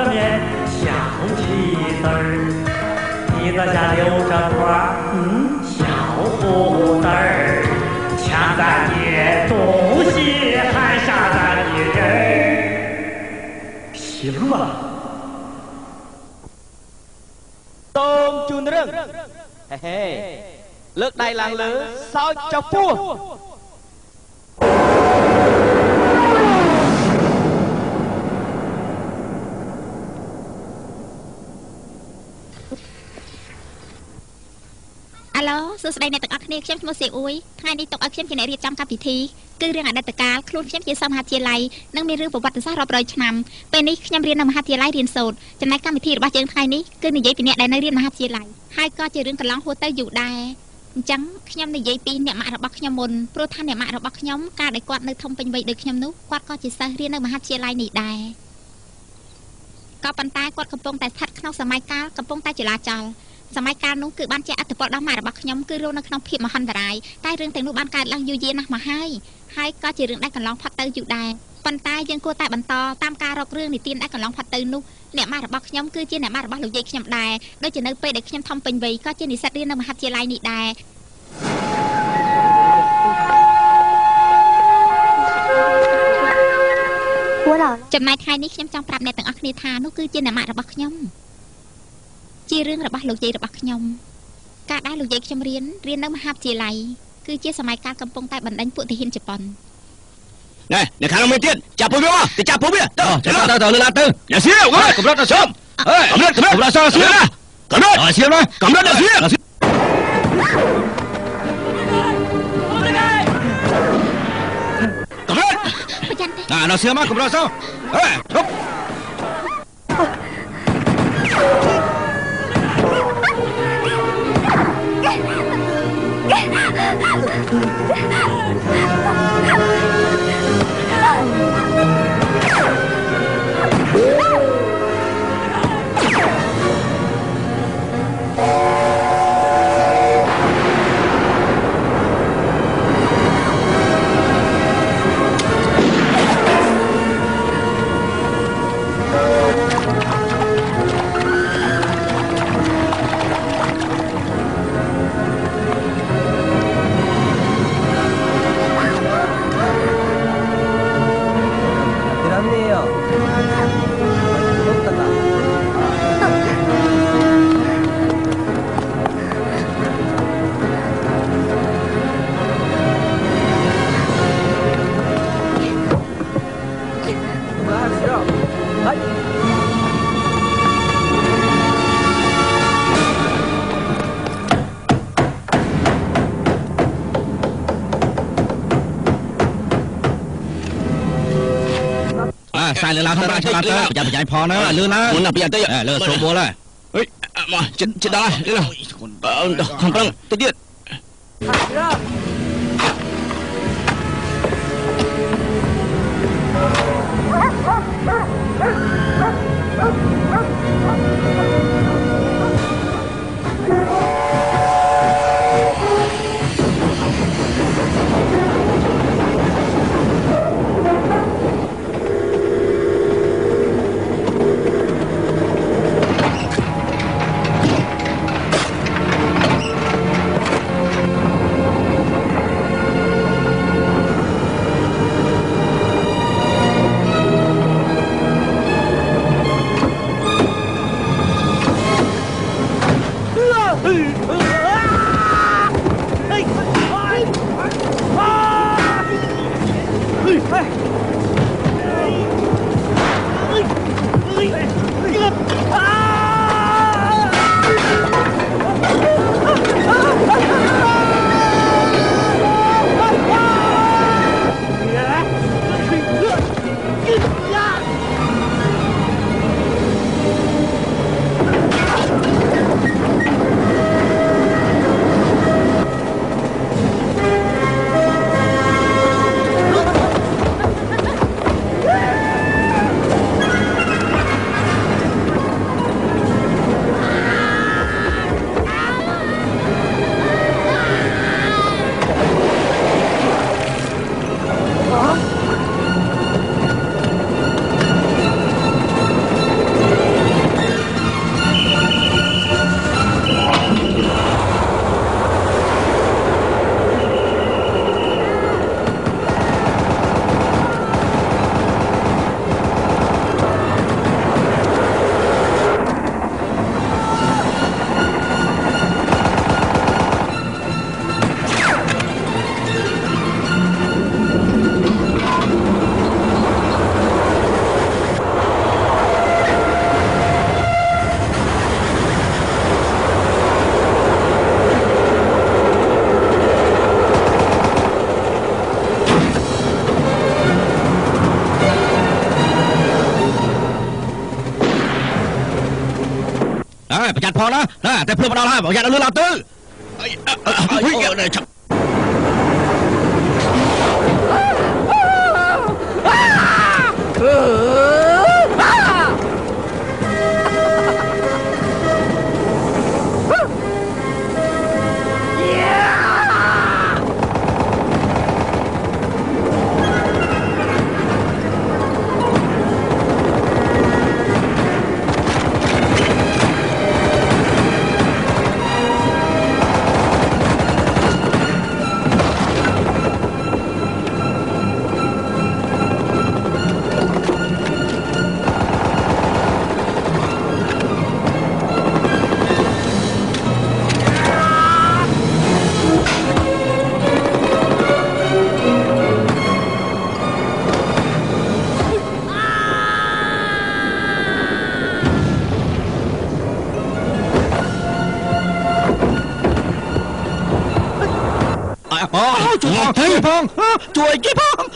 面想起字儿，鼻子下流着团小胡子儿，掐咱的东西还杀咱的人，行吗？ ต้มจูนเรื่องเฮ้เลิกได้ลังเลยซอยจับปูអាឡូសួស្តីអ្នកទាំងអស់គ្នាខ្ញុំឈ្មោះសៀអ៊ុយថ្ងៃនេះតុកឲ្យខ្ញុំជាអ្នករៀបចំកម្មវិធីគឺរឿងអតីតកាលខ្លួនខ្ញុំជាសិស្សមហាវិទ្យាល័យនិងមានរឿងប្រវត្តិសាស្ត្ររាប់រយឆ្នាំពេលនេះខ្ញុំរៀននៅមហាវិទ្យាល័យរៀនសូត្រចំណែកកម្មវិធីរបស់យើងថ្ងៃនេះគឺនិយាយពីអ្នកដែលនៅរៀនមហាវិទ្យាល័យហើយក៏ជារឿងកន្លងហួសទៅយូរដែរអញ្ចឹងខ្ញុំនិយាយពីអ្នកម៉ាក់របស់ខ្ញុំមុនព្រោះថាអ្នកម៉ាក់របស់ខ្ញុំកាលដែលគាត់នៅធំពេញវ័យដូចខ្ញុំនោះគាត់ក៏ជាសិស្សរៀននៅមហាវិទ្យាល័យនេះដែរក៏ប៉ុន្តែគាត់កំពុងតែស្ថិតក្នុងសម័យកាលកំពុងតែចលាចលសម័យកាលនោះគឺបានជះឥទ្ធិពលដល់ម៉ាក់របស់ខ្ញុំគឺរស់នៅក្នុងភាពមហន្តរាយតែរឿងទាំងនោះបានកើតឡើងយូរយារណាស់មកហើយក៏ជារឿងដែលកន្លងផុតទៅយូរដែរប៉ុន្តែយើងគួរតែបន្តតាមការរករឿងនិទានដែលកន្លងផុតទៅនោះអ្នកម៉ាក់របស់ខ្ញុំគឺជាអ្នកម៉ាក់របស់លោកយាយខ្ញុំដែរដូចជានៅពេលដែលខ្ញុំធំពេញវ័យក៏ជានិស្សិតរៀននៅមហាវិទ្យាល័យនេះដែរចំណែកថ្ងៃនេះខ្ញុំចង់ប្រាប់អ្នកទាំងអស់គ្នាថានោះគឺជាអ្នកម៉ាក់របស់ខ្ញុំជារឿងរបស់លោកយាយរបស់ខ្ញុំការដែលលោកយាយខ្ញុំរៀននៅមហាវិទ្យាល័យគឺជាសម័យកាលកំពុងតែបណ្ដេញពួកទាហានជប៉ុនណែអ្នកខាងនោះមានទៀតចាប់ពួកវាមកទៅចាប់ពួកវាទៅលើឡាទៅអ្នកសៀវកំរត់ដល់ឈប់កំរត់សសៀវណាកំរត់សៀវណាកំរត់ដល់សៀវកំរត់ប្រចាំទេដល់សៀវមកកំរត់សឈប់sai lừa lao không ra cho ta tới bây giờ phò nữa lừa lao muốn là bây giờ tới lừa số bố lại ấy mà chết đó lừa không có tới điện ประจัดพอนะแต่เพื่อนมาแล้วบอกอย่าเอาเรือลาตื้อเฮ้ยชักช่วยพงช่วยกี่พง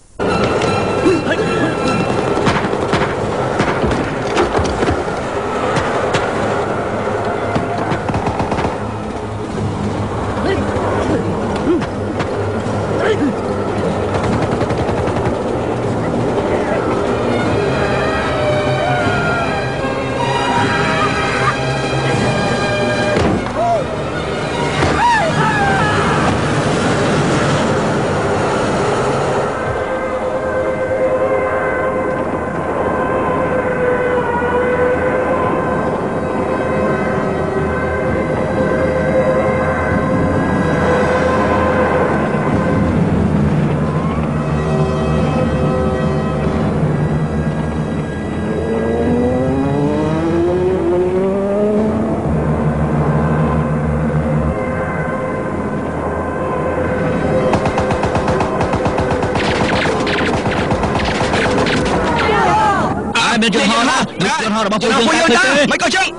Trường Hòn á, Trường Hòn là bao nhiêu ta? Mấy coi chừng.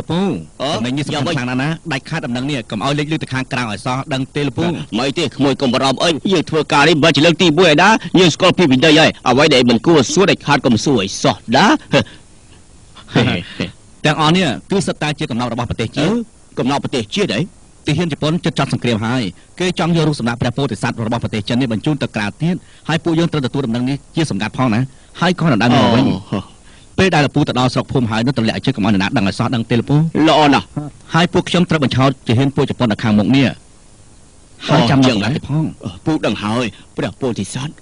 ពូតែនេះសំខាន់ខ្លាំងណាស់ដាច់ខាតដំណឹងនេះកុំឲ្យលេចលឺទៅខាងក្រៅឲ្យសោះដឹងទេលោកពូមិនទេក្មួយកុំបារម្ភអីយើងធ្វើការនេះមិនជាលើកទី1ឯណាយើងស្គាល់ពីវិន័យហើយអ្វីដែលមិនគួរសួរដាច់ខាតកុំសួរឲ្យសោះណាទាំងអស់នេះគឺសិតតែជាកំណត់របស់ប្រទេសជាតិកំណត់ប្រទេសជាតិអីទីហ៊ានជប៉ុនចិត្តចាត់សង្គ្រាមហើយគេចង់យករូបសម្ដេចព្រះពោធិសត្វរបស់ប្រទេសចិននេះបញ្ជូនទៅក្រៅទៀតហើយពួកយើងត្រូវទទួលដំណឹងនេះជាសម្ងាត់ផងណាហើយក៏ដណ្ដើមមកវិញពេលដែលលពូទៅដល់ស្រុកភូមិហើយនោះទម្លាក់ជើងកុំឲ្យនរណាដឹងឲ្យសោះដឹងទេលពូល្អណាស់ហើយពួកខ្ញុំត្រូវបញ្ឆោតជាហ៊ានពួកជប៉ុននៅខាងមុខនេះហើយចាំយ៉ាងណាទេផងពូដឹងហើយព្រះពោធិសត្វ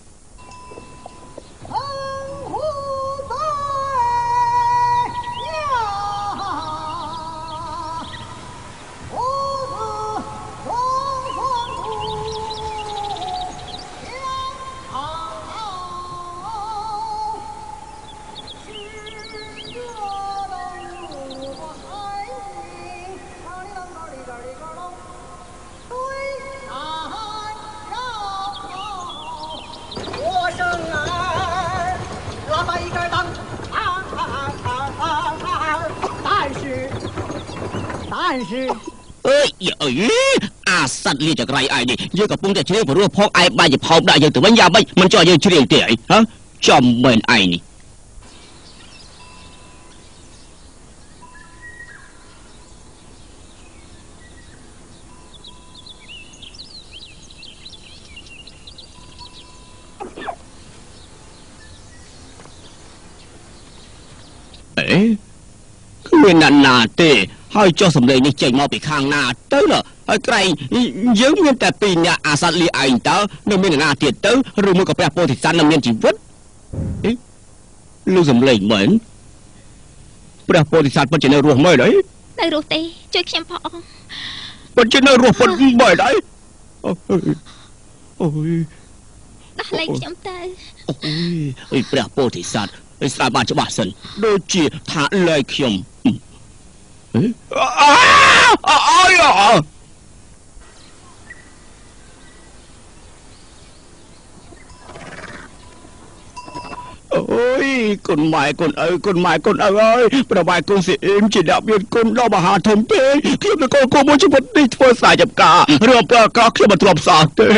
អើយអាសត្វលាចក្រៃឯនេះយើងកំពុងតែជ្រៀងព្រោះផងឯបាយជាផោមដាក់យើងទៅវិញយ៉ាងម៉េចមិនចោះយើងជ្រៀងទេអីហ៎ចំមែនឯនេះគ្មានណាទេហើយចុះសម្លេងនេះចេញមកពីខាងណាទៅហើយក្រែងយើងមានតែពីរនាក់អាសត្វលាឯងតើនៅមានណាទៀតទៅឬមួយក៏ព្រះពោធិសត្វនៅមានជីវិតលឺសម្លេងមែនព្រះពោធិសត្វពិតជានៅរស់មែនអីនៅរស់ទេជួយខ្ញុំផងពិតជានៅរស់ពិតមែនអីអូយដោះលែងខ្ញុំទៅអូយព្រះពោធិសត្វស្ដាប់បានច្បាស់សិនដូចជាថាលែងខ្ញុំអូយគុណម៉ែគុណឪគុណម៉ែគុណឪអើយប្រវាយគុណស៊ីអ៊ីមជាអ្នកមានគុណដល់មហាធំពេកខ្ញុំនឹងគោមួយជីវិតនេះធ្វើស្រែចម្ការរឿងអំពើអាក្រក់ខ្ញុំមិនធ្លាប់សោះទេ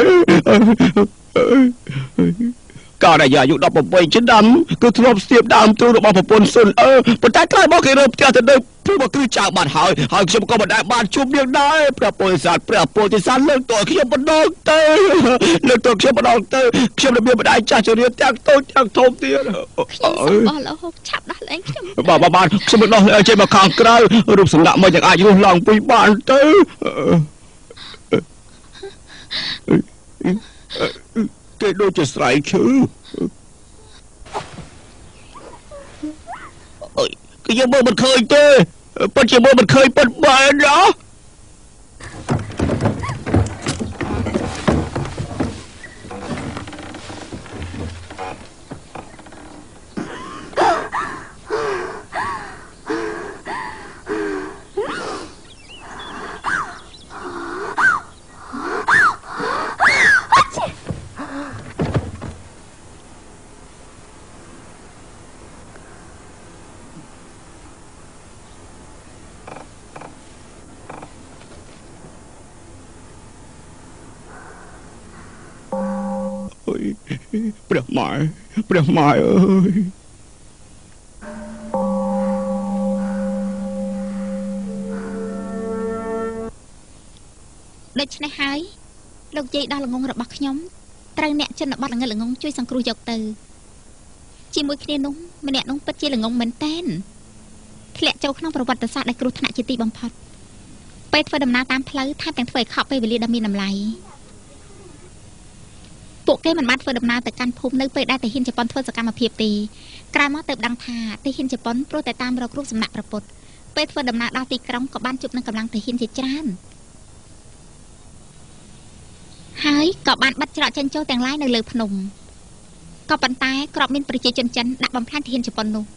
កាលដែលអាយុ18ឆ្នាំគឺធ្លាប់ស្ទាបដើមទ្រូងរបស់ប្រពន្ធសុនប៉ុន្តែក្រោយមកគេរើផ្ទះទៅនៅព្រោះមកគឺចៅបាត់ហើយខ្ញុំក៏មិនដែលបានជួបនាងដែរព្រះពោធិសត្វលើកតើខ្ញុំម្ដងទៅលើកតើខ្ញុំម្ដងទៅខ្ញុំនឹងមានម្ដាយចាស់ជរាទាំងតូចទាំងធំទៀតខ្ញុំសូមអស់លោកឆាប់ដោះលែងខ្ញុំបានខ្ញុំនឹងដោះលែងចេញមកខាងក្រៅរូបសំណាកមិនយ៉ាងអាចរស់ឡើងពីបានទៅគេដូចជាស្រែកឈឺអើយគឺយើងមើលមិនឃើញទេពិតជាមើលមិនឃើញពិតមែនណាព្រះម៉ែអើយដូច្នេះហើយលោកយាយដល់ល្ងងរបស់ខ្ញុំត្រូវអ្នកជនបទល្ងិតល្ងងជួយសង្គ្រោះយកទៅជាមួយគ្នានោះម្នាក់នោះពិតជាល្ងងមែនតែនធ្លាក់ចូលក្នុងប្រវត្តិសាស្ត្រដែលគ្រោះថ្នាក់ជាទីបំផុតពេលធ្វើដំណើរតាមផ្លូវថែមទាំងធ្វើឲ្យខកពេលវេលាដ៏មានតម្លៃពួកគេមិនបានធ្វើដំណើរទៅកាន់ភូមិនៅពេលដែលទាហានជប៉ុនធ្វើសកម្មភាពទេក្រោយមកទើបដឹងថាទាហានជប៉ុនព្រោះតែតាមរករូបសំណាកព្រះពុទ្ធពេលធ្វើដំណើរដល់ទីក្រុងក៏បានជួបនឹងកម្លាំងទាហានជាច្រើនហើយក៏បានបិទច្រកចេញចូលទាំងឡាយនៅលើភ្នំក៏ប៉ុន្តែក្របមានប្រជាជនចិនដាក់បំផ្លាញទាហានជប៉ុននោះ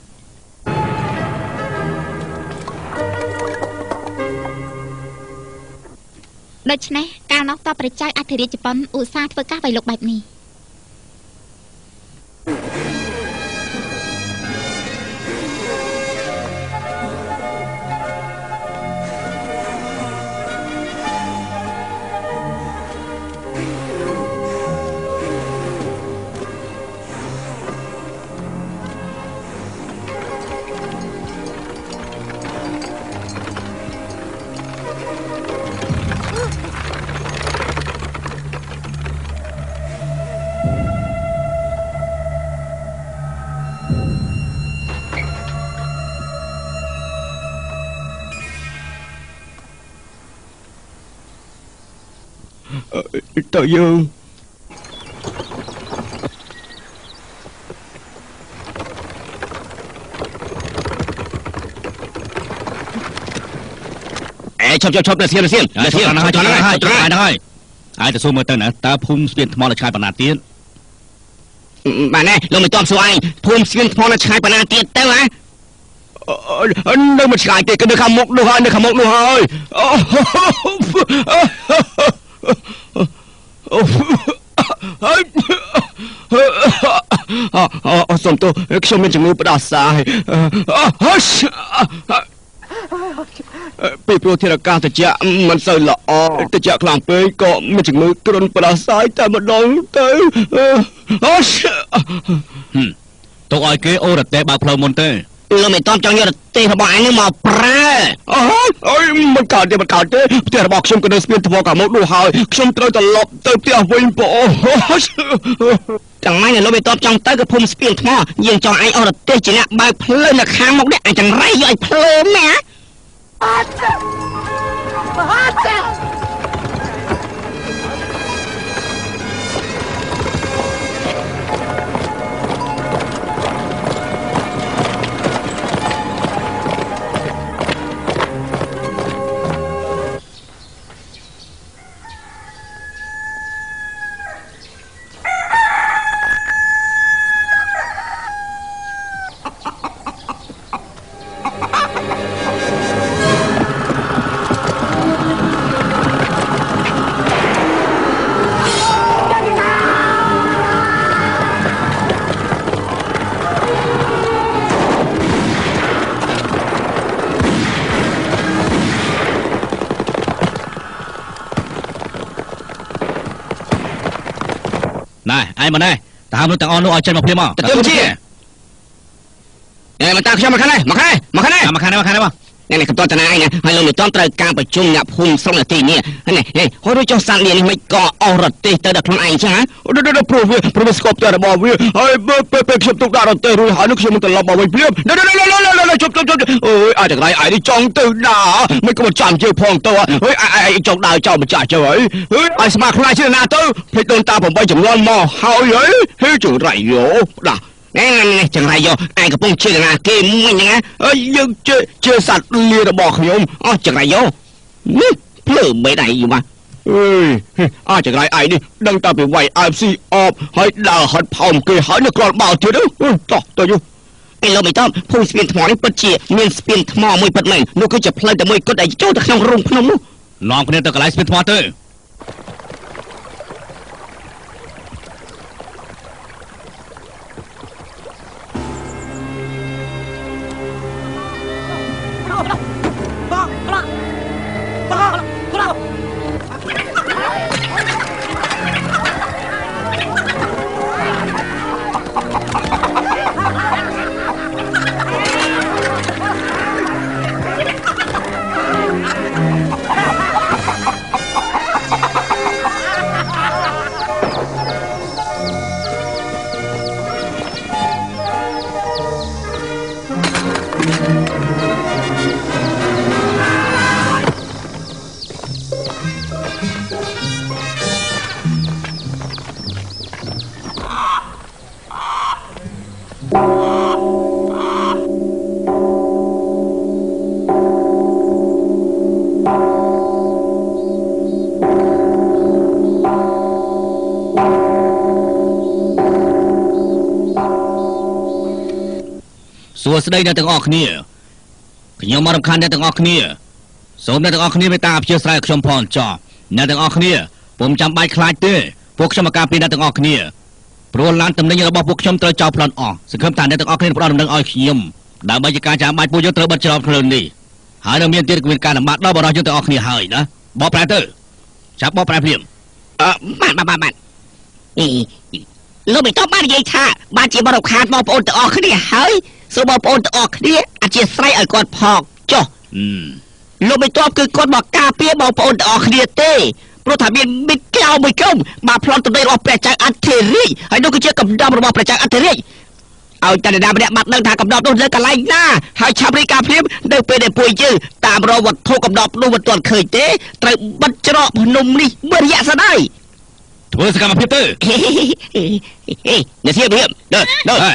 ដូច្នេះកាលនោះតបព្រះចៅអធិរាជជប៉ុនឧស្សាហ៍ធ្វើការវៃលុកបែបនេះ tới dương chop là xiên cho nó hai aiจะสู้มือเตอร์นะตาพุ่มเสียนทมอลชายปนาเตียนมาแน่ลงไปต้อมสู้ไอ้พุ่มเสียนทมอลชายปนาเตียนเต้าไหมนึกมันชายเตะกันนึกขมุกดูเฮ้ยสมตัวชมเป็นจมูกประดาษายปีโปรเทรกาตะจะมันใส่ละอตะจะคลางเปยก็ไม่ถึงมือกรนปลาสายแต่มันโดนเตยตัวไอ้เกโอระเตะบาพลมอนเตเราไม่ต้องจังยอดเตะระบายนี่มาปลามันเก่าเตะเตะระบอกชมกันเดินสเปียนทบอกกับมดดูหายชมเตยตลบเตะเตะวิ่งโปจังไม่เนี่ยเราไม่ต้องจังเตยกับพุ่มสเปียนทอยิงจังไอ้โอระเตะจีน่ะใบเพลินนะค้างมกได้ไอ้จังไรย่อยเพลินแม่ไอ้มาได้ตามรถแต่ออนนู้เอาใจมาเพียมอ่ะแต่เจ้าชี้เนี่ยมันตาขึ้นมาข้างในมาข้างในวะนี่กับตัวตนายเนี่ยให้เราไม่ต้องเตะการประชุมเนี่ยพุ่มส่งนาทีเนี่ยนี่เขาดูเจ้าสัตว์เนี่ยไม่ก่อเอารถตีเตะดักคนไอ้ใช่ไหมเดี๋ยวโปรสกอปเตอร์บอกว่าไอ้เป๊ะชมตุกดารถเตะรู้หานึกชมมันตลบเอาไว้เพียบเดี๋ยวจบโอ้ยอาจจะไรไอ้นี่จ้องตื่นด่าไม่ก็มาจามเจ้าพองตัวเฮ้ยไอ้จ้องดาวเจ้ามาจ่าเจ้าเฮ้ยไอ้สมาร์ทไลน์ชื่อนาตัวพี่ต้นตาผมไปจังร้อนหม้อเฮาเฮ้ยจังไรโย่ด่านี่จังไรโยไอ้กระป๋องเชื่อนะเกมมันยังไงยังเจอสัตว์เลี้ยระบอกขยมจังไรโยนี่เพลิดไม่ได้อยู่มาจังไรไอ้นี่ดังตาไปไหวไอซีออฟให้ด่าหัดเผาเกยหายในกรอดเบาเถอะต่ออยู่ไอ้เราไม่ต้องพูดสเปียนทมอนี่ปัจเจียเมียนสเปียนทมอมวยปัดใหม่นูก็จะเพลิดแต่มวยก็ได้เจ้าตะขนมรุ่งพนมนู้ลองคนนี้ตะกไลสเปียนทมอเตอร์ส่วนสดายในต่างออกนี่ขยมมารำคาญในต่างออกนี่สมในต่างออกนี่ไม่ตาเชื่อสายชมพรจอในต่างออกนี่ผมจำใบคลายเต้พวกชมการปีในต่างออกนี่โปรล้านตำแหน่งระบบพวกชมเตยจอพลอนออกสังคมตาในต่างออกนี่โปรดำเนินอ้อยขยมดาวใบการจากใบปูยเตยบัดจอพลอนนี่หาเรื่องเมียนตีเป็นการบัดดาวบรอยต่างออกนี่หายนะบอแปรเตอร์จับบอแปรเพียมบ้านเราไม่ต้องบ้านยัยท่าบ้านจีบรคาดบอปอนต่างออกนี่หายสมบูรณ์ออกนี่อาจจะใส่ไอ้กอดพอกจ้ะเราไม่ต้องคือกอดบอกกาเปียบอกปนออกนี่เต้เพราะถ้ามีมิเกลไม่ก้มมาพลอนตัวได้รอประจักษ์อันเทรีให้ดูก็เชื่อกับดำรอประจักษ์อันเทรีเอาจันดาเนี่ยบัดเดินทางกับดอกนู่นเลยกันไรหน้าให้ชาวบริการเพียบได้ไปได้ป่วยจื้อตามรอวัดโทกับดอกนู่นวัดตรวจเคยเจ๊ไตรบัดเจาะพนมนี่เมื่อระยะซะได้ធ្វើសកម្មភាពទៅអ្នកសៀបរៀបដើរ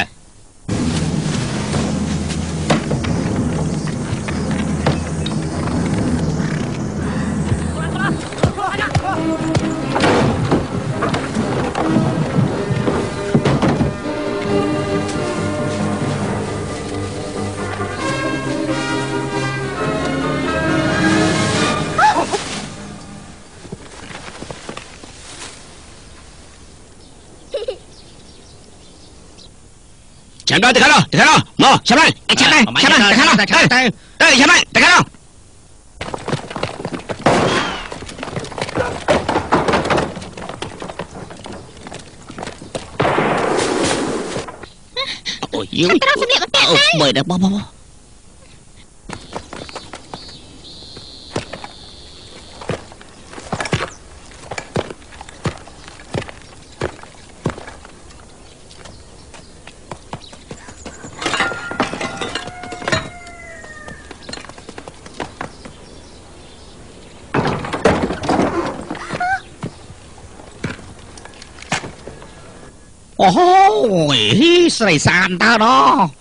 ចាំដល់ទៅខាងនោះមកចាំដល់ទៅខាងនោះទៅចាំដល់ទៅខាងនោះអូយយើងត្រូវសម្លៀកបំពាក់ទៅមើលដល់បោអូយស្រីសានតើណោ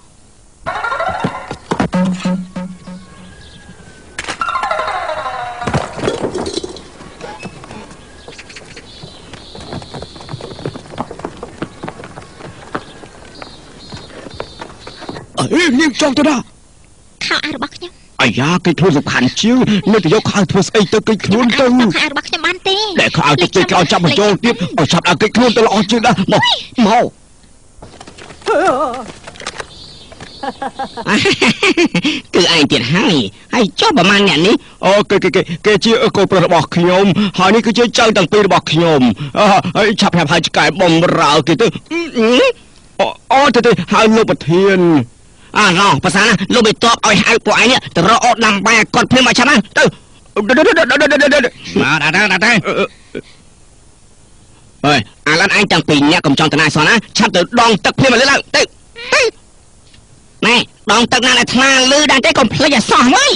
នាងចង់ទៅណាខោអាវរបស់ខ្ញុំអាយ៉ាគេខ្លួនសំខាន់ជាងនៅទៅយកខោធ្វើស្អីទៅគេខ្លួនទៅខោអាវរបស់ខ្ញុំបានទេតែខោអាវគេក្រោយចាប់បញ្ចូលទៀតឲ្យចាប់ដល់គេខ្លួនទៅល្អជាងដែរមកគឺឯងទៀតហើយចុះប្រហែលអ្នកនេះអូគេជាកូនប្រុសរបស់ខ្ញុំហើយនេះគឺជាចៅទាំងពីររបស់ខ្ញុំហើយឆាប់ប្រាប់ហើយឆ្កែបំរើគេទៅអូទៅហើយលោកប្រធានណោះភាសាណាលោកបិទបឲ្យហៅពួកឯងទៅរកអូដាំបាយគាត់ភ្លាមឲ្យឆាប់ណាទៅមកដល់អើយអាឡានឯងទាំងពីរអ្នកកុំចង់ទៅណាសោះណាឆាប់ទៅដងទឹកភ្លាមឲ្យលើទៅណែដងទឹកណាស់ថ្នាលឺដែរទេកុំភ្លេចឲ្យសោះមើល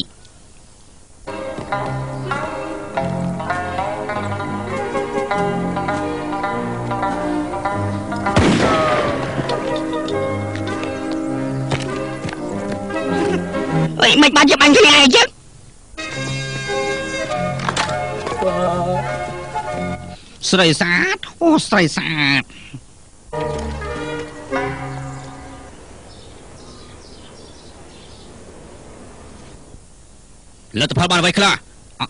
អីមិនបានជាបាញ់គ្នាអីចឹងស្រីស្អាតអូស្រីស្អាតលទ្ធផលបានអ្វីខ្លះ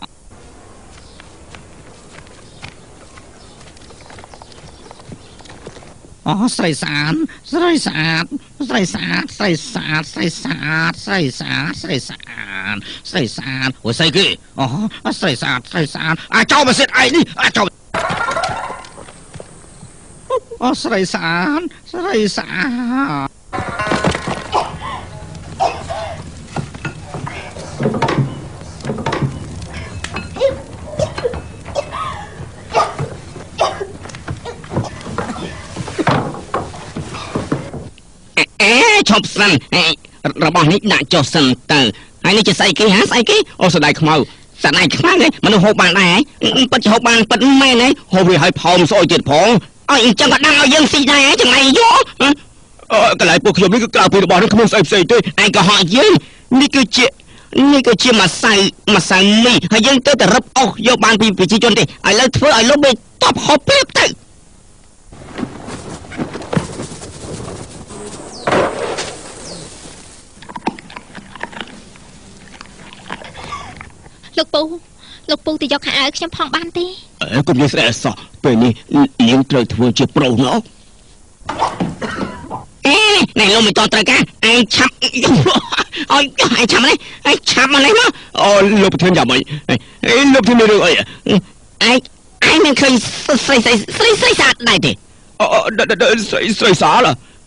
អូស្រីស្អាតស្រីស្អាតស្រីស្អាតស្រីស្អាតស្រីស្អាតស្រីស្អាតស្រីស្អាតស្រីស្អាតអូស្អីគេអូស្រីស្អាតស្រីស្អាតអាចោលមកសិតឯងនេះអាចោលអូស្រីស្អាតស្រីស្អាតឈប់សិនរបស់នេះដាក់ចុះសិនទៅហើយនេះជាស្អីគេស្អីគេអូស្ដាយខ្មៅស្ដាយខ្មៅហ្នឹងមនុស្សហូបបានដែរពិតជាហូបបានពិតមែនទេហូបវាឲ្យផោមស្អុយទៀតផងអញ្ចឹងក៏ដឹងឲ្យយើងស៊ីដែរចង្អៃយកកន្លែងពួកខ្ញុំនេះគឺក្រៅពីរបស់នេះគ្មានស្អីផ្សេងទេឯងក៏ហក់យើងនេះគឺជាម្សៅមីហើយយើងទៅតែរឹបអស់យកបានពីប្រជាជនទេឥឡូវធ្វើឲ្យលោកបេតបហូបព្រាបទៅលោកពូទៅយកខោអាវខ្ញុំផងបានទេកុំនិយាយស្អីសោះពេលនេះនាងត្រូវធ្វើជាប្រុសណោះណែលោកមិនតត្រូវការឯងឆាប់អើយឯងឆាប់នេះឯងឆាប់មកនេះមកអូលោកប្រធានយ៉ាងម៉េចលោកប្រធានរឿងអីឯងមិនឃើញស្រីស្អាតដែរទេអូស្រីស្អាត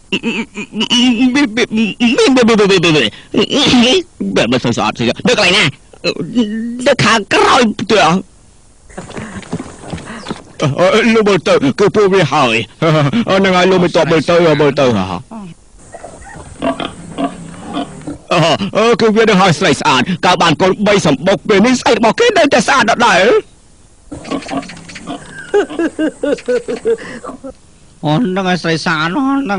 បែបមិនស្អាតទេដល់កន្លែងណាដល់ខាងក្រោយទៅលោកមើលទៅគឺពួកវាហើយហ្នឹងហើយលោកមិនតបមើលទៅគឺវានឹងឲ្យស្រីស្អាតកាលបានកូន3សម្បុកពេលនេះស្អីរបស់គេនៅតែស្អាតដដែលអូនហ្នឹងឲ្យស្រីស្អាតហ្នឹង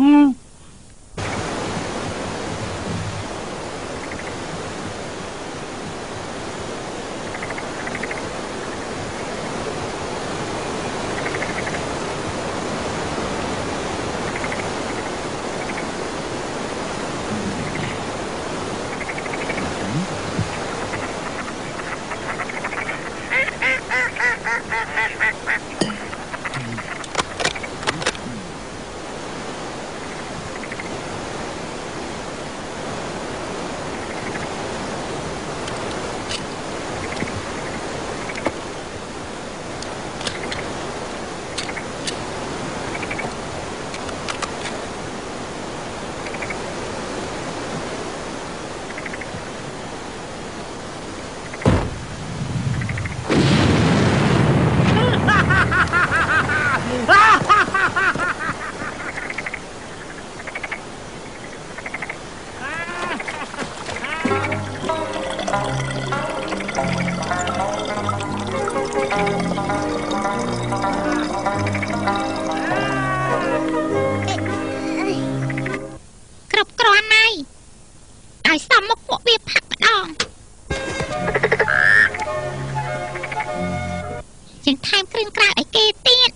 គ្រប់គ្រាន់ហើយឲ្យសមមកពួកវាផាក់ម្ដងយើងថែមគ្រឿងក្រៅឲ្យគេទៀត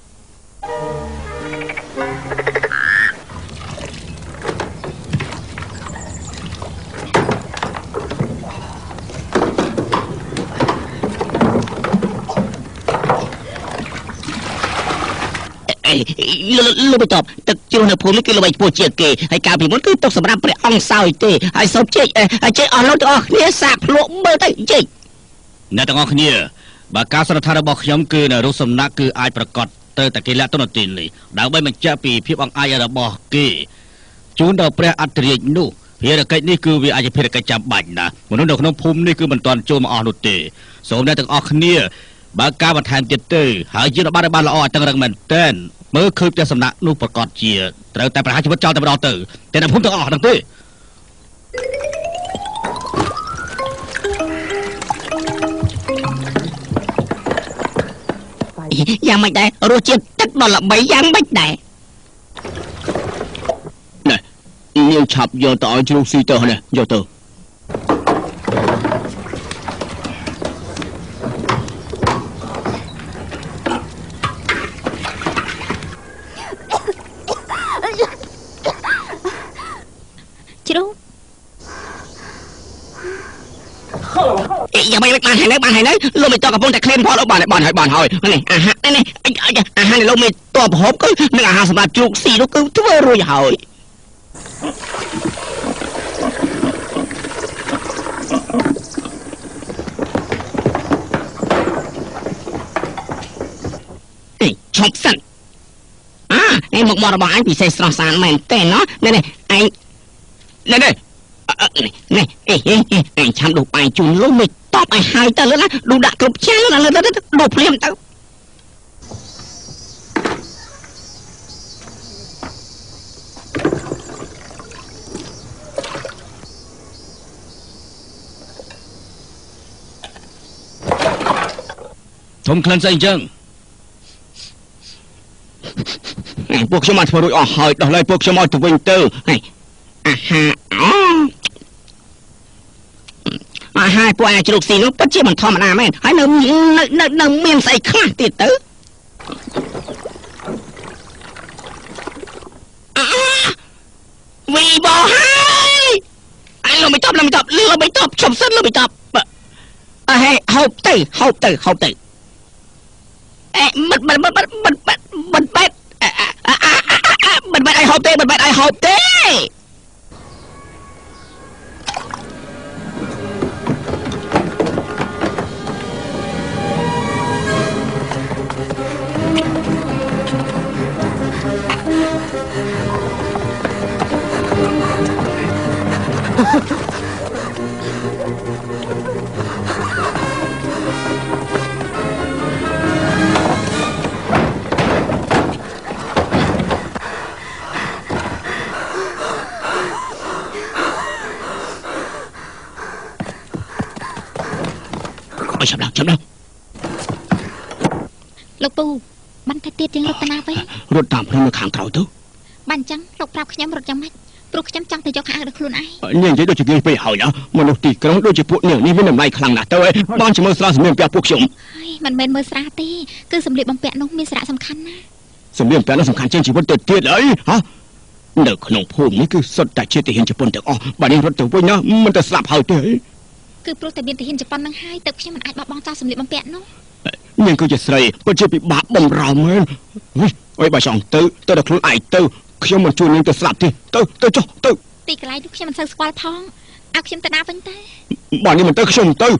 លោកបិទបទឹកជ្រោះនៅភូមិនេះគឺល្បីឈ្មោះជាងគេហើយកាលពីមុនគឺទុកសម្រាប់ព្រះអង្គសោយទេហើយសូមជែកអស់លោកទាំងអស់គ្នាសាកភ្លក់មើលទៅជែកអ្នកទាំងអស់គ្នាបើការសន្និដ្ឋានរបស់ខ្ញុំគឺនៅរូបសំណាកគឺអាចប្រកាសទៅតែគេលាក់ទុនទីនេះដើម្បីបញ្ជាក់ពីភាពអង្អាចរបស់គេជូនដល់ព្រះអធិរាជនោះភារកិច្ចនេះគឺវាអាចជាភារកិច្ចចាំបាច់ណាស់មនុស្សនៅក្នុងភូមិនេះគឺមិនទាន់ចូលមកអស់នោះទេសូមអ្នកទាំងអស់គ្នាបើការបន្ថែមទៀតទៅហើយយើងបានល្អឲ្យតឹងរឹងមែនទែនមើលឃើញផ្ទះសំណាក់នោះប្រកាសជាត្រូវតែប្រហារជីវិតចោលតែម្ដងទៅតែនៅភូមិទាំងអស់ហ្នឹងទេយ៉ាងម៉េចដែររសជាតិទឹកដ៏ល្បីយ៉ាងម៉េចដែរណែនាងឆាប់យកទៅឲ្យជ្រូកស៊ីទៅនេះយកទៅជ្រូកយ៉ាងម៉េចបានហើយនៅលោកមិនតកំពុងតែក្លែមផលបានហើយនេះអាហារនេះអាហារលោកមិនតបប្រហូបគឺនឹងអាហារសម្រាប់ជ្រូកស៊ីនោះគឺធ្វើរួចហើយឈប់សិនឯងមករបស់អញពិសេសស្រស់ស្អាតមែនទេណោះនេះឯងនេះឯងឆាំដុសបាយជូនលោកមិនតបឲ្យហើយទៅលើណាដុសដាក់គ្រប់ចានណាដុសភ្លាមទៅធំក្លិនស្អីអញ្ចឹងពួកខ្ញុំបានធ្វើរួចអស់ហើយដោះលែងពួកខ្ញុំឲ្យទៅវិញទៅអាហារពួកអាជ្រូកស៊ីនោះពិតជាមិនធម្មតាមែនហើយនៅមានស្អីខ្លះទៀតទៅវីបោហើយអញលោកមិនតបឈប់សិនលោកមិនតបហូបទៅមិនបាច់ឲ្យហូបទេលោកពូបានតែទៀតជាងរត់តាណាវិញរត់តាមខ្ញុំនៅខាងក្រោយទៅបានអញ្ចឹងលោកប្រាប់ខ្ញុំរត់យ៉ាងម៉េចព្រោះខ្ញុំចង់ទៅយកខោអាវដល់ខ្លួនឯងនាងនិយាយដូចជាងាយពេកហើយណាមនុស្សទីក្រុងដូចជាពួកនាងនេះមានតម្លៃខ្លាំងណាស់ទៅឯងបានជាមើលស្រាសម្លៀកបំពាក់ពួកខ្ញុំហើយមិនមែនមើលស្រាទេគឺសម្លៀកបំពាក់នោះមានសារៈសំខាន់ណាស់សម្លៀកបំពាក់នោះសំខាន់ជាងជីវិតទៅទៀតអីហ៎នៅក្នុងភូមិនេះគឺសុទ្ធតែជាទាហានជប៉ុនទាំងអស់បើនេះរត់ទៅវិញណាមិនទៅស្លាប់ហើយទេគឺព្រោះតែមានទាហានជប៉ុននឹងហើយទើបខ្ញុំមិនអាចបោះបង់ចោលសម្លៀកបំពាក់នោះនាងគឺជាស្រីពិតជាពិបាកបំរើមែនអើយបើចង់ទៅដល់ខ្លួនឯងទៅខ្ញុំមិនជួយនាងទៅស្លាប់ទេទៅចុះទៅទីកន្លែងនោះខ្ញុំមិនសូវស្គាល់ផងឲ្យខ្ញុំទៅណាវិញទេបើនេះមិនទៅខ្ញុំទៅ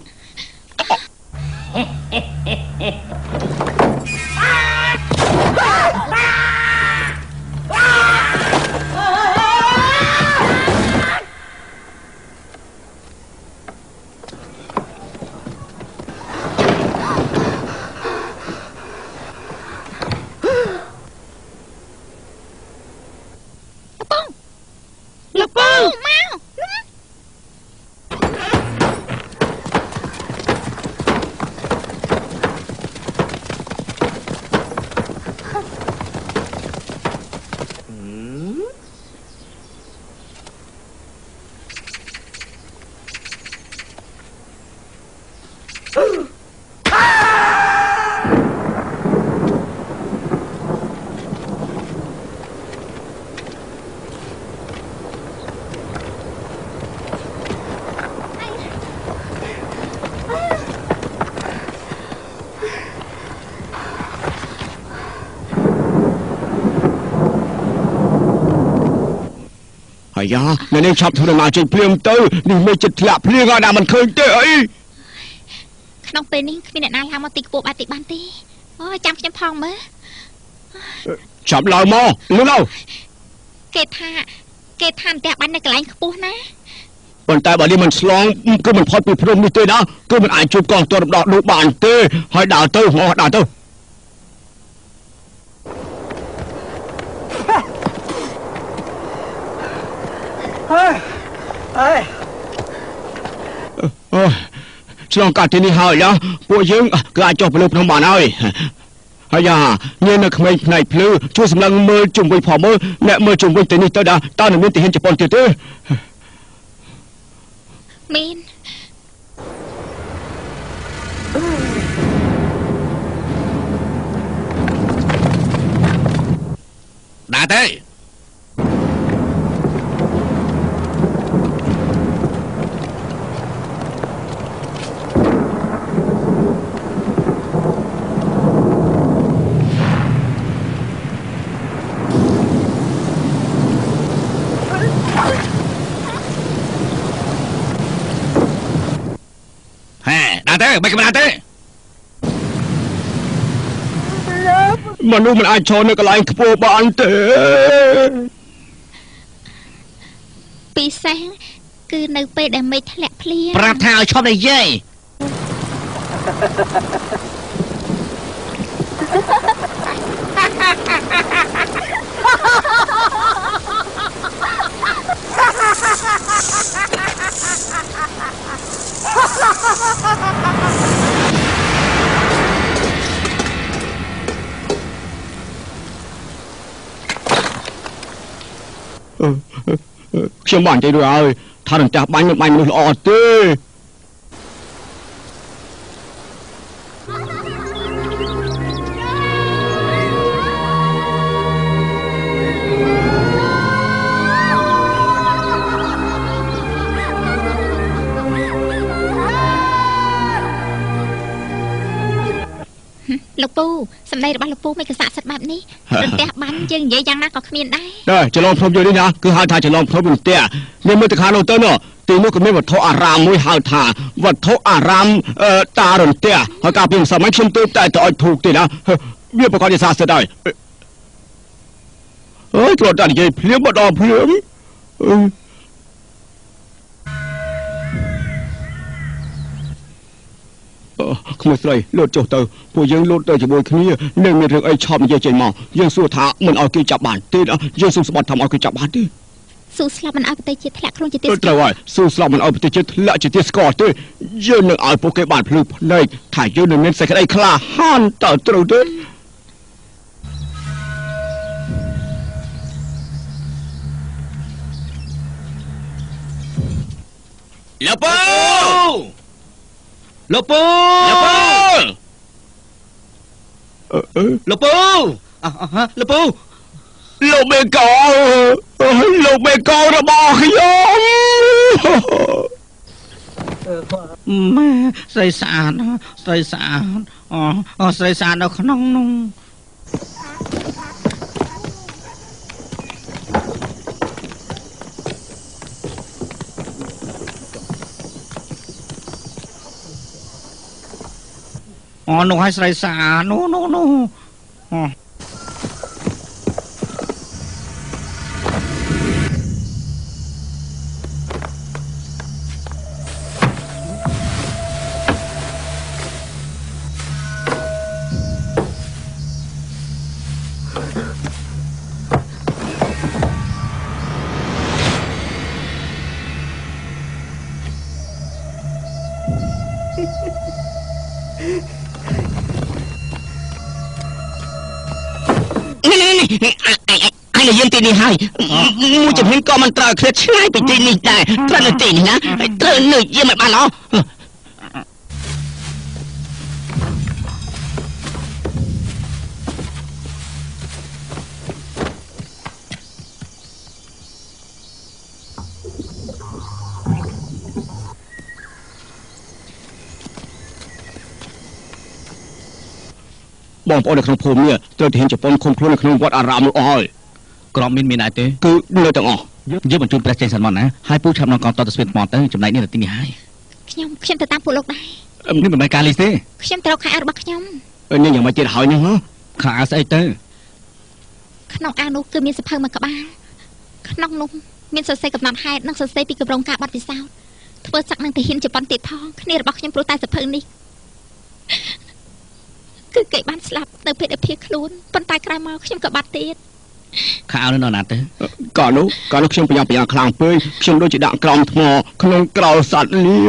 អាយ៉ានៅនេះឆាប់ធ្វើដំណើរចេញភ្លាមទៅនេះមិនចិត្តធ្លាក់ភ្លៀងឲ្យដាក់មិនឃើញទេអីក្នុងពេលនេះគ្មានអ្នកណាឡើងមកទីខ្ពស់បែបទីបានទេអូយចាំខ្ញុំផងមើលចាប់ឡើងមកលឿនទៅគេថាអន្តះបាញ់នៅកន្លែងខ្ពស់ណាប៉ុន្តែបើនេះមិនឆ្លងគឺមិនផុតពីព្រំនេះទេណាគឺមិនអាចជួបកងទ័ពរំដោះនោះបានទេហើយដើរទៅមកដើរទៅឆ្លងកាត់ទីនេះហើយពួកយើងគឺអាចចុះទៅលើភ្នំបានហើយហើយញ៉ែនៅក្មេងផ្នែកភ្លឺជួយសម្លឹងមើលជុំវិញផងមើលអ្នកមើលជុំវិញទៅនេះទៅតើនឹងមានទាហានជប៉ុនទៀតទេមានដើរទៅមិនកំណាទេមនុស្សមិនអាចឈរនៅកន្លែងខ្ពស់បានទេពិសេសគឺនៅពេលដែលមេឃធ្លាក់ភ្លៀងប្រាប់ថាឲ្យឈប់និយាយខ្ញុំបាននិយាយរួចហើយថានឹងចាស់បាញ់នឹងបាញ់មនុស្សល្អទេលោកពូសម្ដីរបស់លោកពូមិនកស័ក្តិសិទ្ធិបែបនេះរន្ទះបាញ់យើងនិយាយយ៉ាងណាក៏គ្មានដែរចលងព្រមយើងនេះណាគឺហៅថាចលងព្រមរន្ទះនេះមើលទៅខាងនោះទៅនោះទីនោះក៏មានវត្ថុអារាមមួយហៅថាវត្ថុអារាមតារន្ទះហើយកាលពីសម័យខ្ញុំទៅតែទៅឲ្យធូកទេណាវាប្រកបដោយសារសិទ្ធិហើយអើយគ្រាន់តែនិយាយភ្លាមម្ដងភ្លាមក្មួយស្រីលោតចុះទៅពួកយើងលោតទៅជាមួយគ្នានឹងមានរឿងអីឆប់និយាយចេញមកយើងសួរថាមិនឲ្យគេចាប់បានទេយើងសុំស្បត់ថាឲ្យគេចាប់បានទេសួរស្លាប់មិនឲ្យប្រទេសជាតិធ្លាក់ខ្លួនជាទីស្គាល់ត្រូវហើយសួរស្លាប់មិនឲ្យប្រទេសជាតិធ្លាក់ជាទីស្គាល់ទេយើងនឹងឲ្យពួកគេបានភ្លឺភ្នែកថាយើងនឹងមានសេចក្តីក្លាហានតើត្រូវទេលោកពូលោកពូលោកពូលោកពូលោកបេកោលោកបេកោរបស់ខ្ញុំម៉ែស្រីស្អាតស្រីស្អាតស្រីស្អាតនៅក្នុងនោះនោះឲ្យស្រីស្អាតនោះ ai là dân tiền đi hai mua chụp hình con mình trời khét ngay bị tiền đi đại trời là tiềnណាtrời nơi dân mày bán nóបងប្អូននៅក្នុងភូមិនេះត្រូវតែហ៊ានជប៉ុនឃុំខ្លួននៅក្នុងវត្តអារាមនោះអស់ហើយក្រមមានអីទេគឺនៅទាំងអស់យើងបញ្ជូនព្រះចេញសិនមកណាហើយពូឆាប់នឹងកងតទៅស្វៀនថ្មទៅចំណែកនេះទៅទីនេះហើយខ្ញុំទៅតាមពួកលោកដែរនេះមិនមែនការលីទេខ្ញុំត្រូវខែអារបស់ខ្ញុំនេះយ៉ាងម៉េចទៀតហើយនេះខែអាស្អីទៅក្នុងអានោះគឺមានសភៅមួយក្បាលក្នុងនោះមានសរសេរកំណត់ហេតុនិងសរសេរពីគម្រោងការបទពិសោធន៍ធ្វើសឹកនឹងទាហានជប៉ុនទៀតផងគ្នារបស់ខ្ញុំព្រោះតែសភៅនេះគឺគេបានស្លាប់នៅពេលដែលភៀសខ្លួនប៉ុន្តែក្រោយមកខ្ញុំក៏បាត់ទៀតខោនៅណាទៅកាលនោះខ្ញុំប្រយ៉ាងខ្លាំងពេកខ្ញុំដូចជាដាក់ក្រោមថ្មក្នុងក្រោលសត្វលា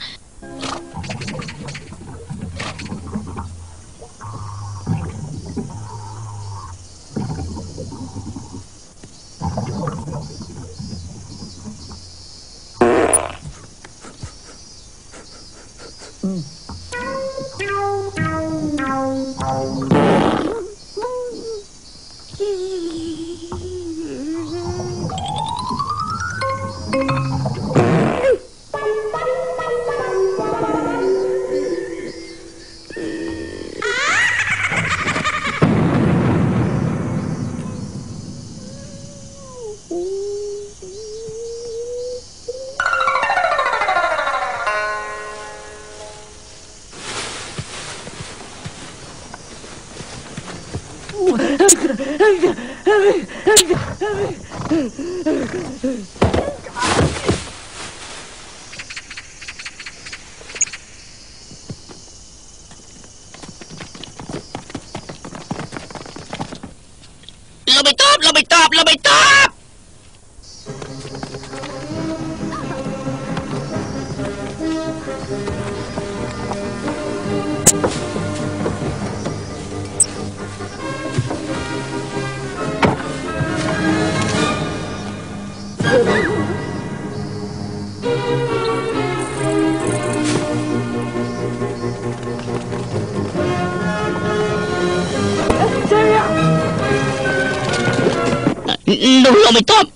នោះលោកមិនតប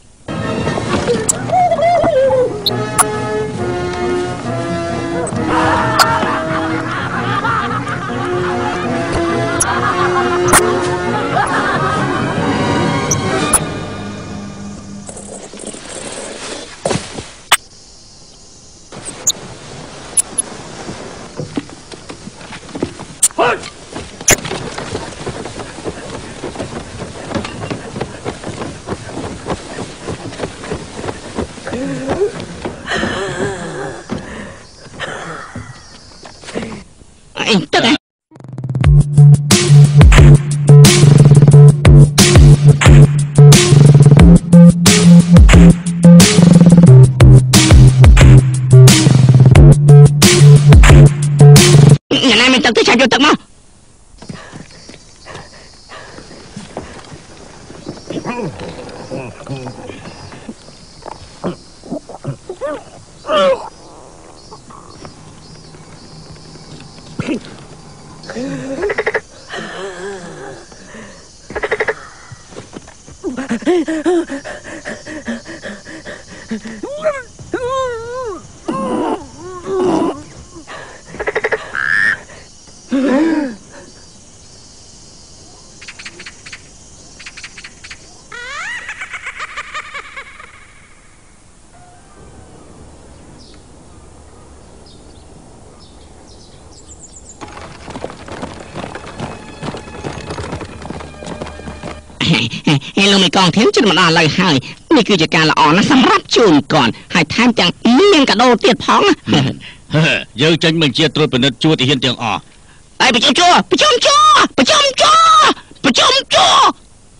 លោកមេកងធានជិតមកដល់ហើយហើយនេះគឺជាការល្អណាស់សម្រាប់ជូនก่อนហើយថែមទាំងមានកាដូទៀតផងយើងចេញបញ្ជាត្រួតពិនិត្យជួរទាហានទាំងអស់ហើយប្រជុំជួរប្រជុំជួរប្រជុំជួរប្រជុំជួរ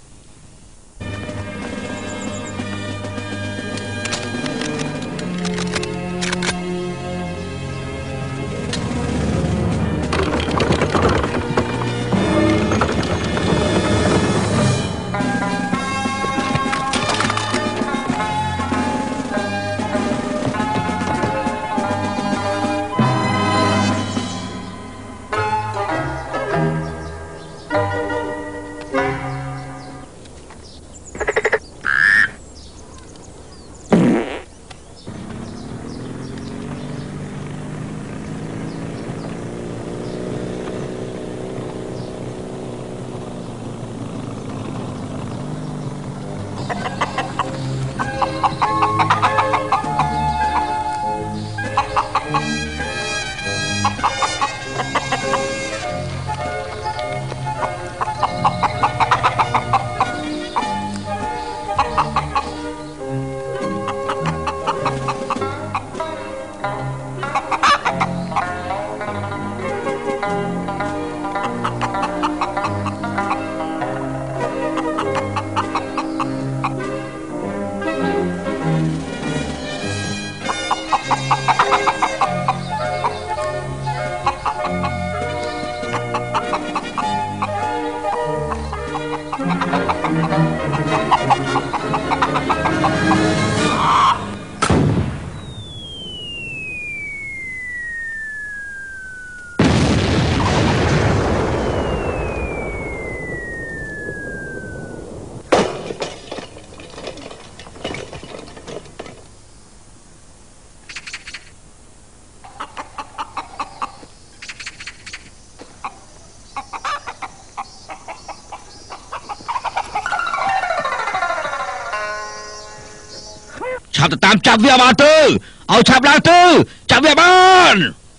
ឆាប់ទៅតាមចាប់វាបានទៅឲ្យឆាប់ឡើងទៅចាប់វាបាន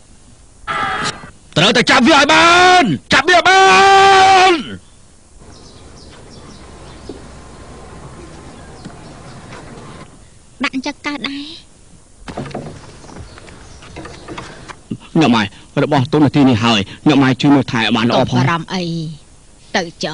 ត្រូវតែចាប់វាឲ្យបានចាប់វាបានដាក់អញ្ចឹងកើតដែរញ៉ាំម៉ែរបស់ទូនាទីនេះហើយញ៉ាំម៉ែជួយមើលថែឲ្យបានល្អផងបារម្ភអីទៅចោ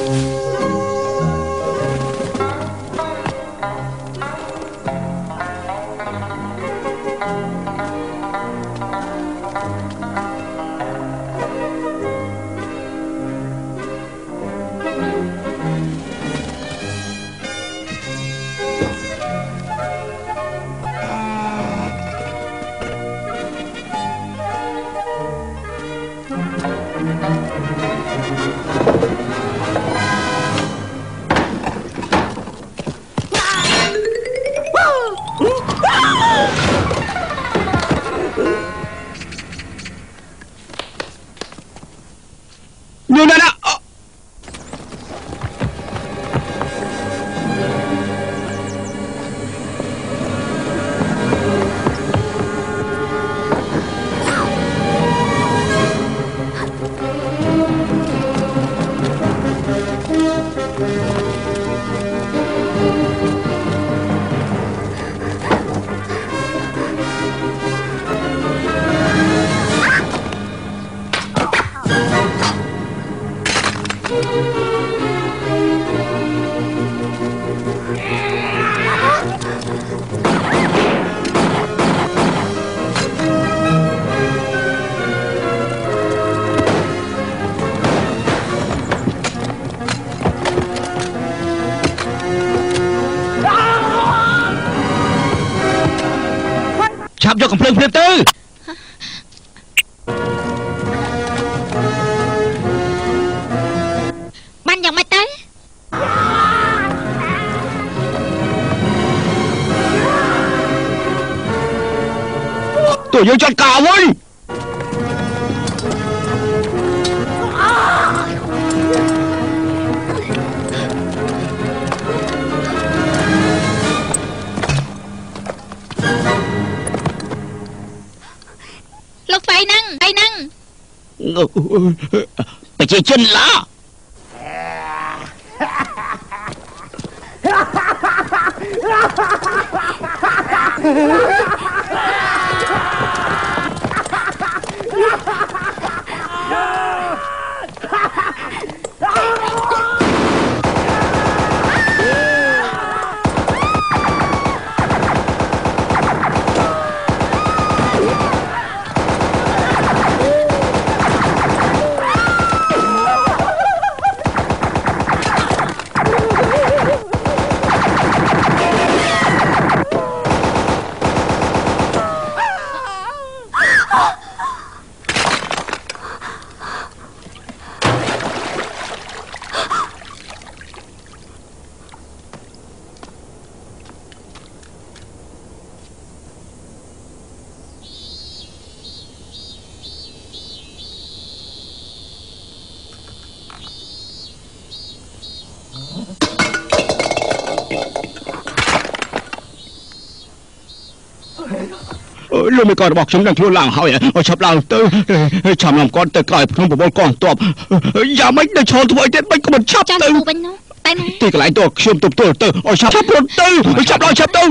Như này đó. Chạm cho cầm phơi phơi tư. Banយ៉ាងម៉េចទៅ Tụiយើងចាត់ការវិញលោកស្រីហ្នឹងប្រជាជនឡា លោកមេករបស់ខ្ញុំនឹងធ្វើឡើងហើយឲ្យឆាប់ឡើងទៅចាំឡើងគាត់ទៅក្រោយក្នុងប្រព័ន្ធកងទ័ពយ៉ាងម៉េចដល់ឈរធ្វើអីទៀតមិនក៏មិនឆាប់ទៅវិញនោះតែណាទីកន្លែងទៅខ្ញុំទៅទៅឲ្យឆាប់រត់ទៅឆាប់ឡើងឆាប់ទៅ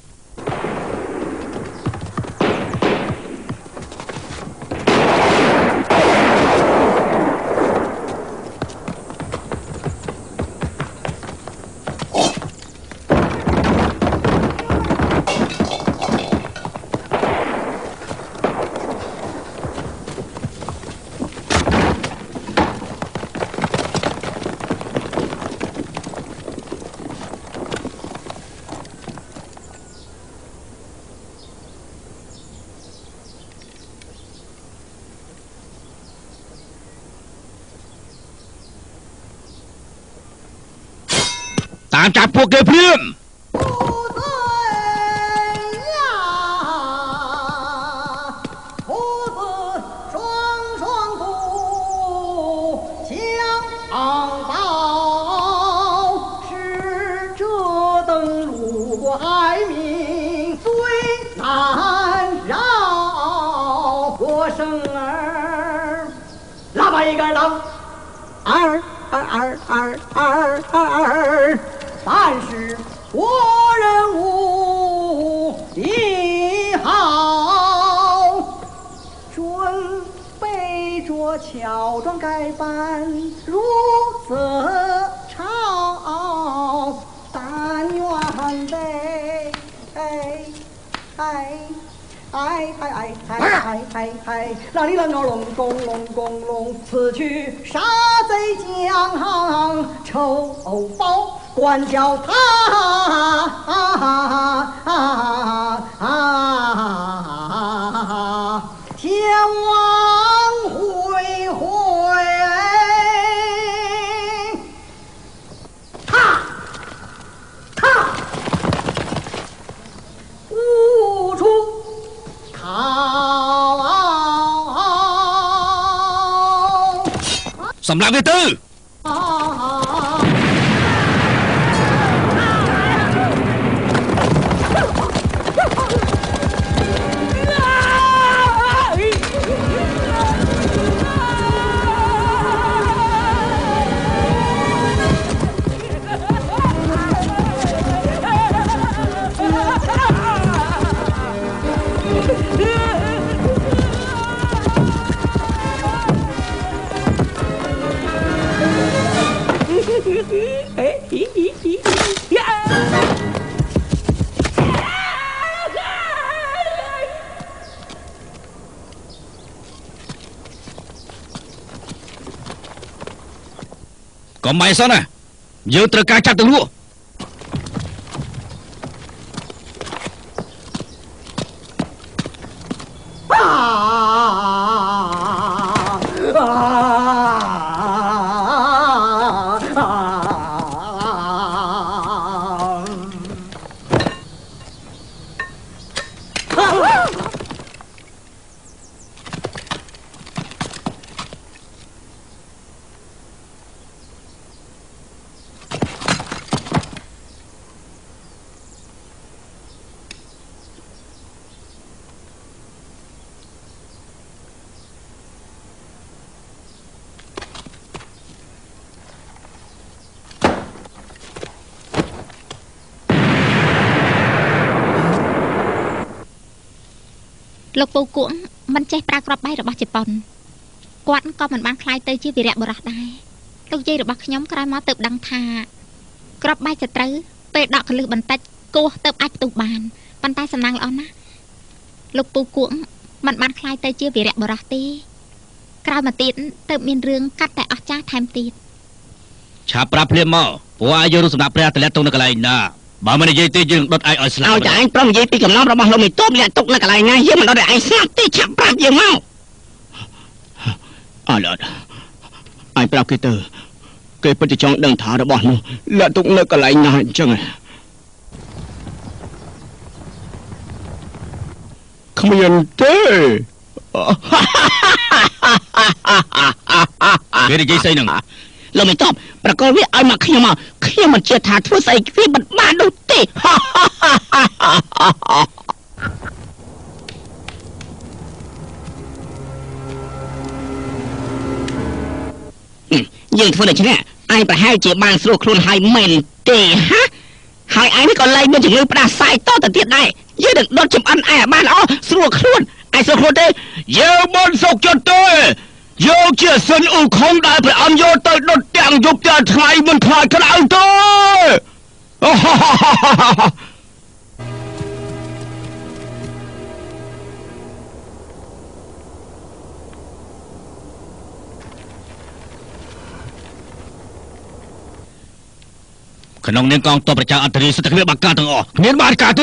តាមចាប់ពួកគេភ្លាម但是我人无一好，准备着乔装改扮，如此。 那里人我龙宫，此去杀贼将仇报，管教他天王恢恢，无处逃。 សម្រាប់វាទៅកុំបាយសិនណាយើងត្រូវការចាប់ទៅលក់លោកពូគួងមិនចេះប្រើក្របបែករបស់ជប៉ុនគាត់ក៏មិនបានខ្លាយទៅជាវីរៈបុរសដែរលោកយាយរបស់ខ្ញុំក្រោយមកទើបដឹងថាក្របបែកจะត្រូវពេលដកកលឹះបន្តិចគោះទើបអាចផ្ទុះបានប៉ុន្តែសំណាងល្អណាស់លោកពូគួងមិនបានខ្លាយទៅជាវីរៈបុរសទេក្រោយមកទៀតទើបមានរឿងកាត់តែអស្ចារ្យថែមទៀតឆាប់ប្រាប់ភ្លាមមកព្រោះអាយយករូបសម្រាប់ព្រះតម្លាក់ទុកនៅកន្លែងណាបើមិននិយាយទេយើងដុតឯងឲ្យស្លាប់ឲ្យតែឯងប្រំនិយាយពីកំណត់របស់លោកមេតបលាក់ទុកនៅកន្លែងណាយើងមិនដុតឲ្យឯងស្លាប់ទេឆាប់ប្រាប់យើងមកអត់ឯងប្រាប់គេទៅគេពិតជាចង់ដឹងថារបស់នោះលាក់ទុកនៅកន្លែងណាអញ្ចឹងគ្មានទេគេនិយាយស្អីហ្នឹងលោកមេតបប្រកល់វាឲ្យមកខ្ញុំមកខ្ញុំមិនជឿថាធ្វើស្អីវាមិនបាននោះទេយើងធ្វើដូច្នេះឯងប្រហែលជាបានស្រួលខ្លួនហើយមែនទេហាហើយឯងនេះក៏លែងមានជំងឺផ្ដាសាយតទៅទៀតដែរយើងនឹងដុតចំអិនឯងបានល្អស្រួលខ្លួនឯងស្រួលខ្លួនទេយើងមិនសុខចិត្តទេយកជាសិនអ៊ូខុងដែលព្រះអង្គយកទៅដុតទាំងយប់ទាំងថ្ងៃមិនខ្លាចក្តៅទេក្នុងនាមកងទ័ពប្រជាអន្តរីសិទ្ធិគ្មានបាក់ការទាំងអស់គ្មានបានការទេ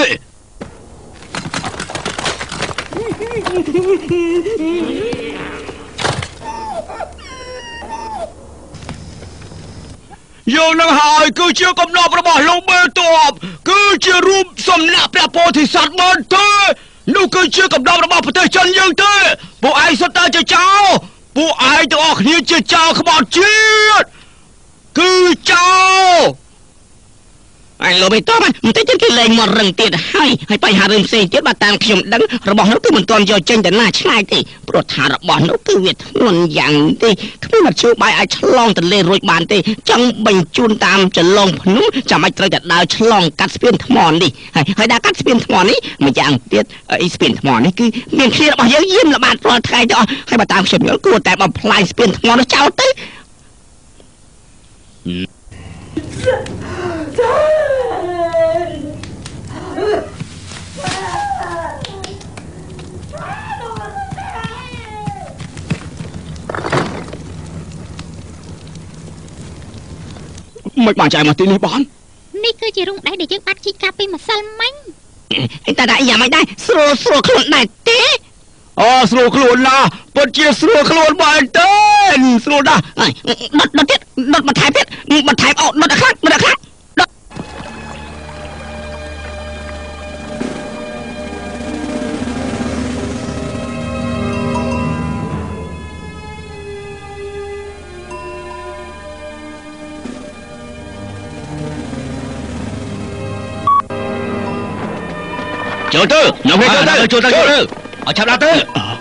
យើងនឹងហើយគឺជាកំណត់របស់លោកមេតបគឺជារូបសំណាក់ព្រះពោធិសត្វមែនទេនោះគឺជាកំណត់របស់ប្រទេសចិនយើងទេពួកឯងសុទ្ធតែជាចោរពួកឯងទាំងអស់គ្នាជាចោរក្បត់ជាតិគឺចោរឯងលោកមេតបមិនតិចទៀតគេលែងមករឹងទៀតហើយបញ្ហារឿងផ្សេងទៀតបើតាមខ្ញុំដឹងរបស់នោះគឺមិនទាន់យកចេញទៅណាឆ្ងាយទេព្រោះថារបស់នោះគឺវាធ្ងន់យ៉ាងទេគ្មានមធ្យោបាយអាចឆ្លងទន្លេរួចបានទេចង់បញ្ជូនតាមចន្លងភ្នំចាំបាច់ត្រូវតែដើរឆ្លងកាត់ស្ពានថ្មនេះហើយដើរកាត់ស្ពានថ្មនេះមួយយ៉ាងទៀតស្ពានថ្មនេះគឺមានគ្នារបស់យើងយាមល្បាតរាល់ថ្ងៃទៅអស់ហើយបើតាមខ្ញុំយល់គួរតែបំផ្លាញស្ពានថ្មនោះចោលទៅមិនបានចែកមកទីនេះបងនេះគឺជារោងដៃដែលយើងបាត់ជីកាពីម្សិលមិញតែដាក់យ៉ាងមិនដែរស្រួលខ្លួនដែរទេអូស្រួលខ្លួនណាពិតជាស្រួលខ្លួនបើទេស្រួលណាស់ដុតទៀតដុតបន្ថែមទៀតបន្ថែមអូដុតខ្លាំងដុតខ្លាំងចូលទៅនៅវិញចូលទៅឲ្យឆាប់ដល់ទៅ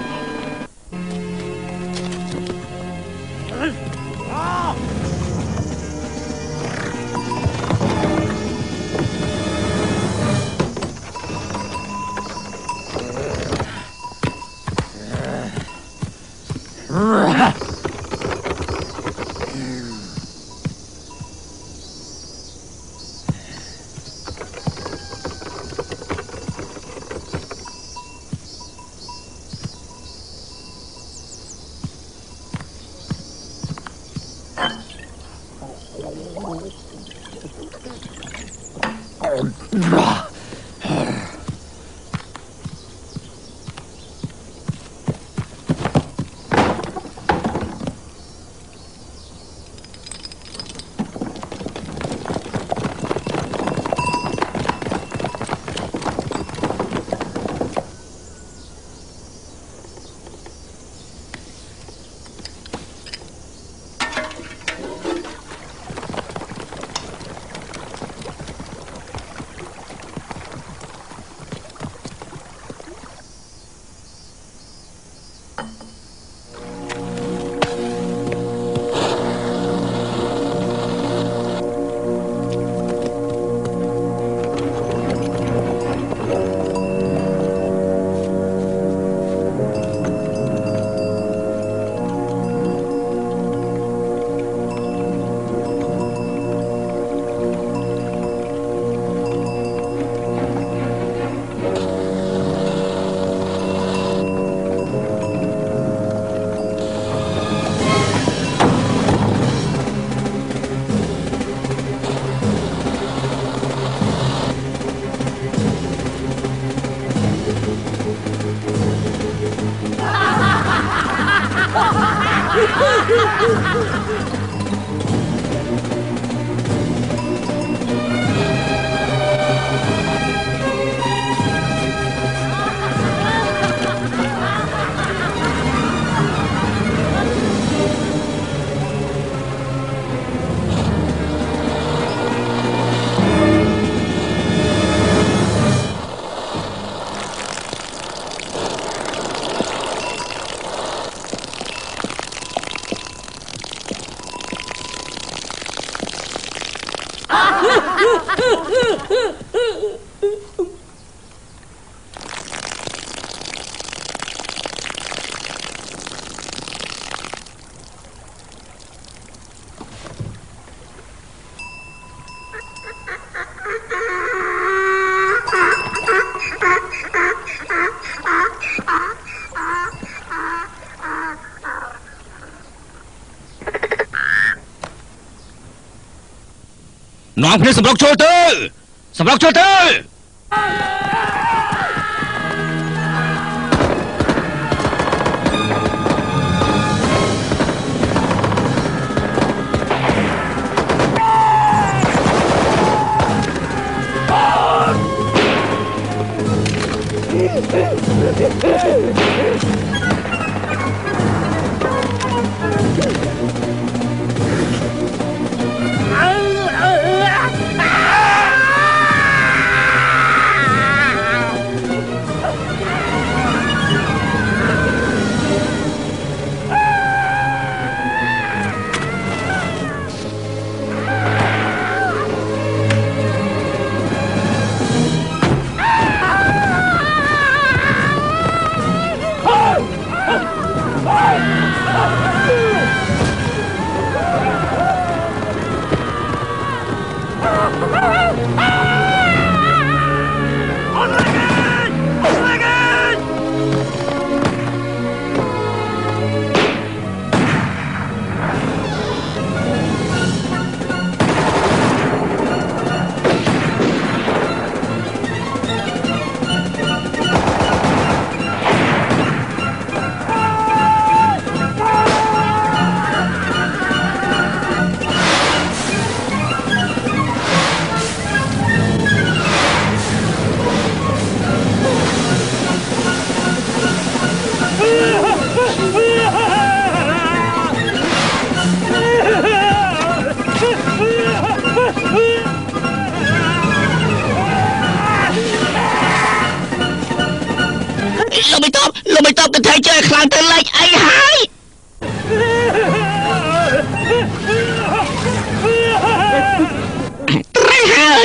នាំគ្នាសម្រុកចូលទៅសម្រុកចូលទៅ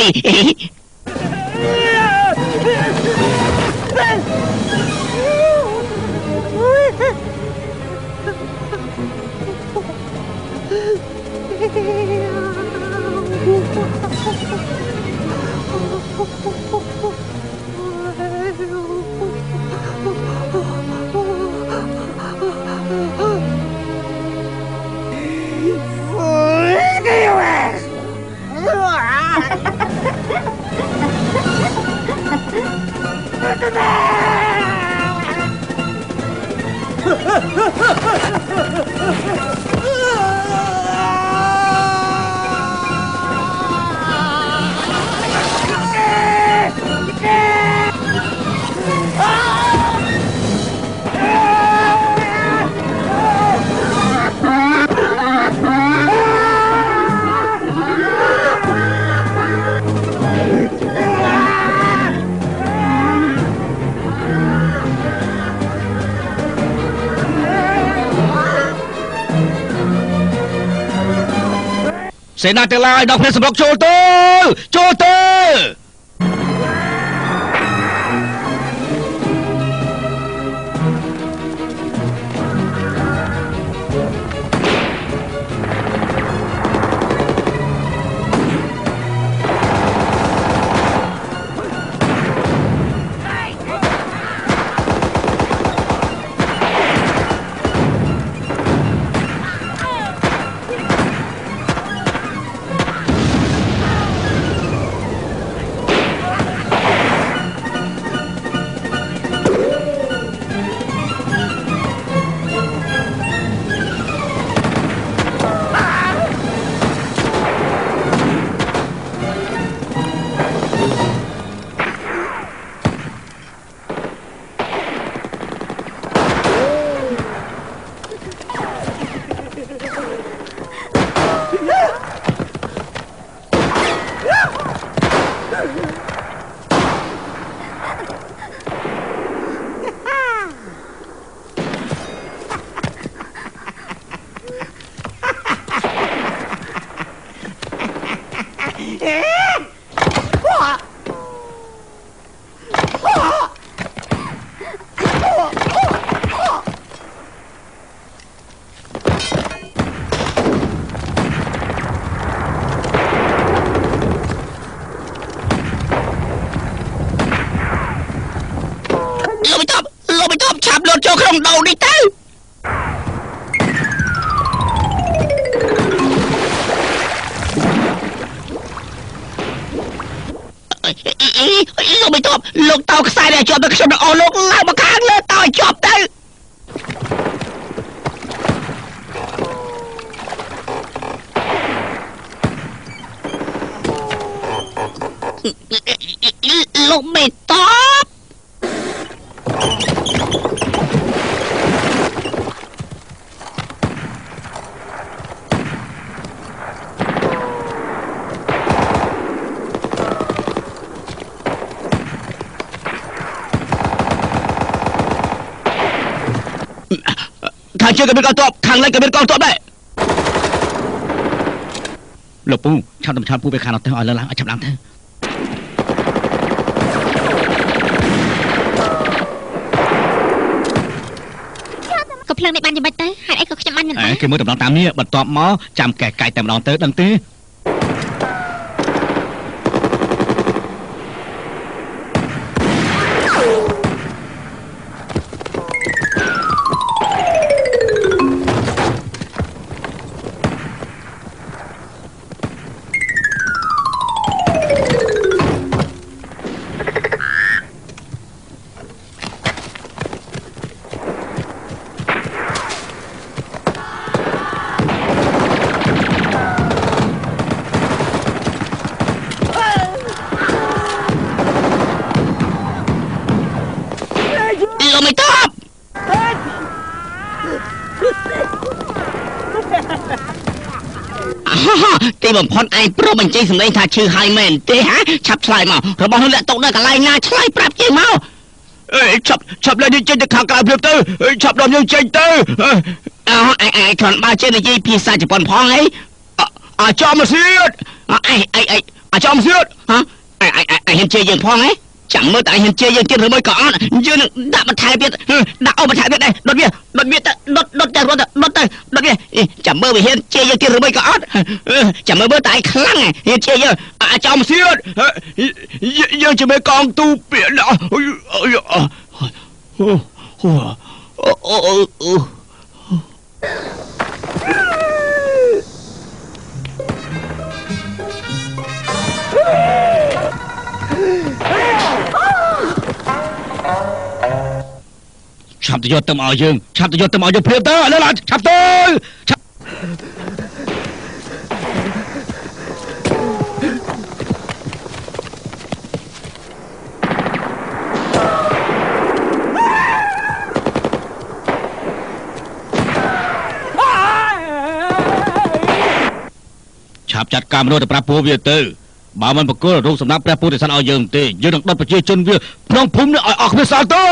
យសេនាទាំងឡាយដល់ព្រះសម្រុកចូលទៅលោកមិនទប់លោកតោខ្សែដែលជាប់ទៅខ្ញុំនឹងអស់លោកឡើងមកខាងលើតោឲ្យជាប់ទៅលោកមិនតបខាងជើងក៏មានកងទ័ពខាងលិចក៏មានកងទ័ពដែរលោកពូឆាប់តំឆាប់ពូไปខាងនោះទៅឲ្យលើឡើងឲ្យចាប់ឡើងទៅក៏ភ្លើងនេះបានយ៉ាងម៉េចទៅហេតុអីក៏ខ្ញុំបានមិនគេមើលដំណងតាមនេះបន្ទាប់មកចាំកែកាយតែម្ដងទៅដឹងទេទីបំផុតឯងព្រមបញ្ចេញសម្លេងថាឈឺហើយមែនទេហ៎ឆាប់ឆ្លើយមករបស់នោះលាក់ទុកនៅកន្លែងណាឆ្លើយប្រាប់ជាងមកឆាប់លេងចេញទៅខាងក្រៅភ្លាមទៅឆាប់ដល់យើងចេញទៅឯងគ្រាន់បើចេះនិយាយភាសាជប៉ុនផងហីចំមកទៀតអាចអមសៀតហ៎អាហ៊ានជេរយើងផងហ៎ចាំមើលតែអាហ៊ានជេរយើងទៀតឬមួយក៏អត់យើងនឹងដាក់បន្ថែមទៀតដាក់អូបន្ថែមទៀតដែរដុតវាទៅដុតទៅរត់ទៅដុតវាចាំមើលវាហ៊ានជេរយើងទៀតឬមួយក៏អត់ចាំមើលតែឯងខ្លាំងហ៊ានជេរយើងអាចអមសៀតយើងជាមេកងទូពាក្យអូឆាប់ទៅយកទៅមកយើងឆាប់ទៅយកទៅមកយើងព្រាបទៅឥឡូវឆាប់ទៅឆាប់ចាត់ការមនុស្សទៅប្រាប់ពួកវាទៅបើមិនបកគលរូបសម្រាប់ព្រះពុទ្ធសាសនាឲ្យយើងទេយើងនឹងដុតប្រជាជនវាក្នុងភូមិនេះឲ្យអស់គ្នាសល់ទៅ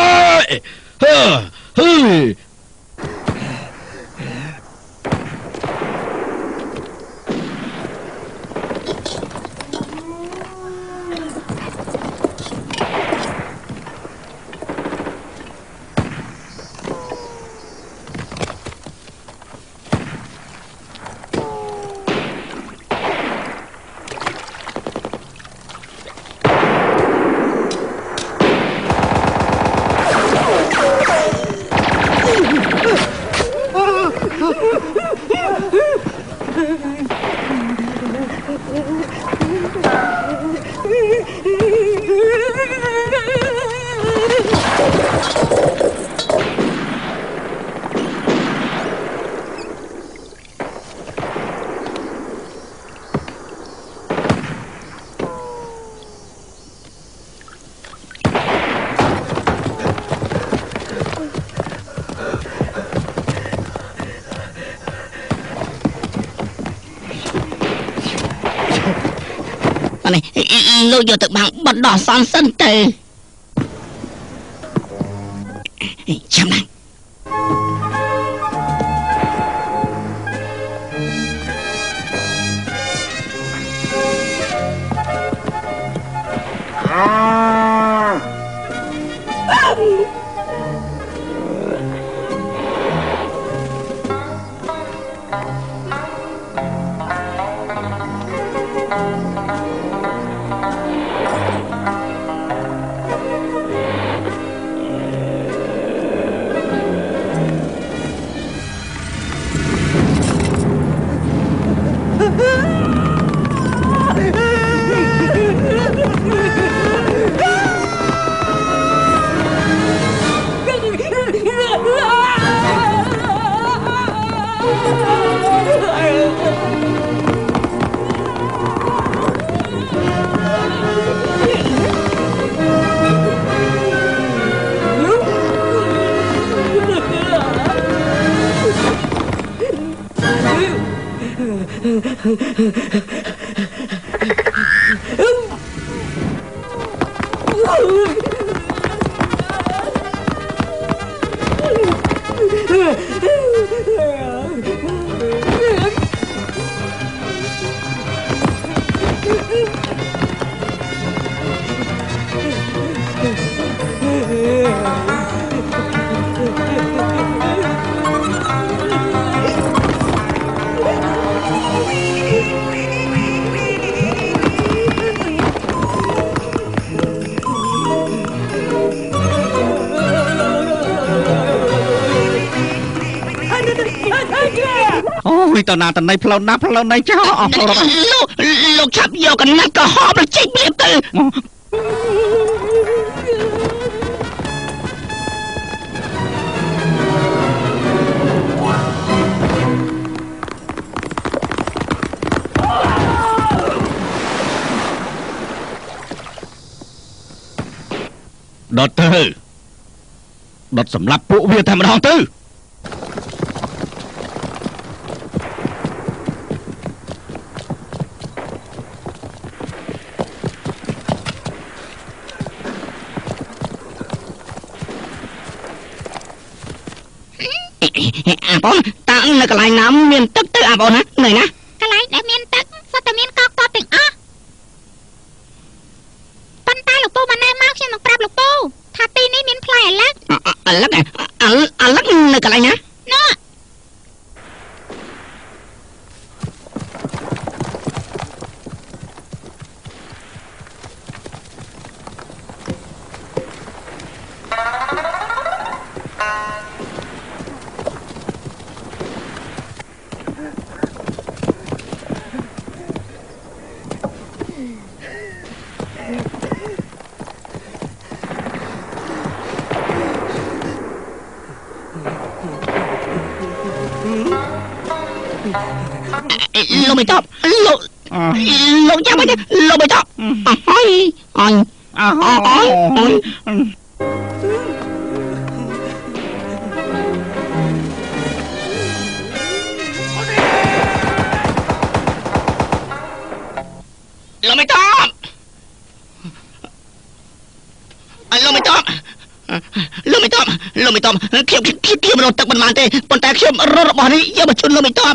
លោកយកទៅបាំងបណ្ដោះសន្នសិនទៅចាំណាតណាតណៃផ្លូវណាផ្លូវណៃចោលអស់លោកឆាប់យកកណាត់ក៏ហប់ទៅចេញមានទៅដុតទៅដុតសម្រាប់ពួកវាតែម្ដងទៅអាបងតើនៅកន្លែងណាមានទឹកទៅអាបងណានៅណាកន្លែងដែលមានទឹកសុទ្ធតែមានកកតទាំងអស់លោកមិនតបលោកចាំមិនលោកមិនតបអើយអើយលោកមិនតបខ្ញុំរត់ទឹកមិនបានទេប៉ុន្តែខ្ញុំរត់របស់នេះយកមកជូនលោកមិនតប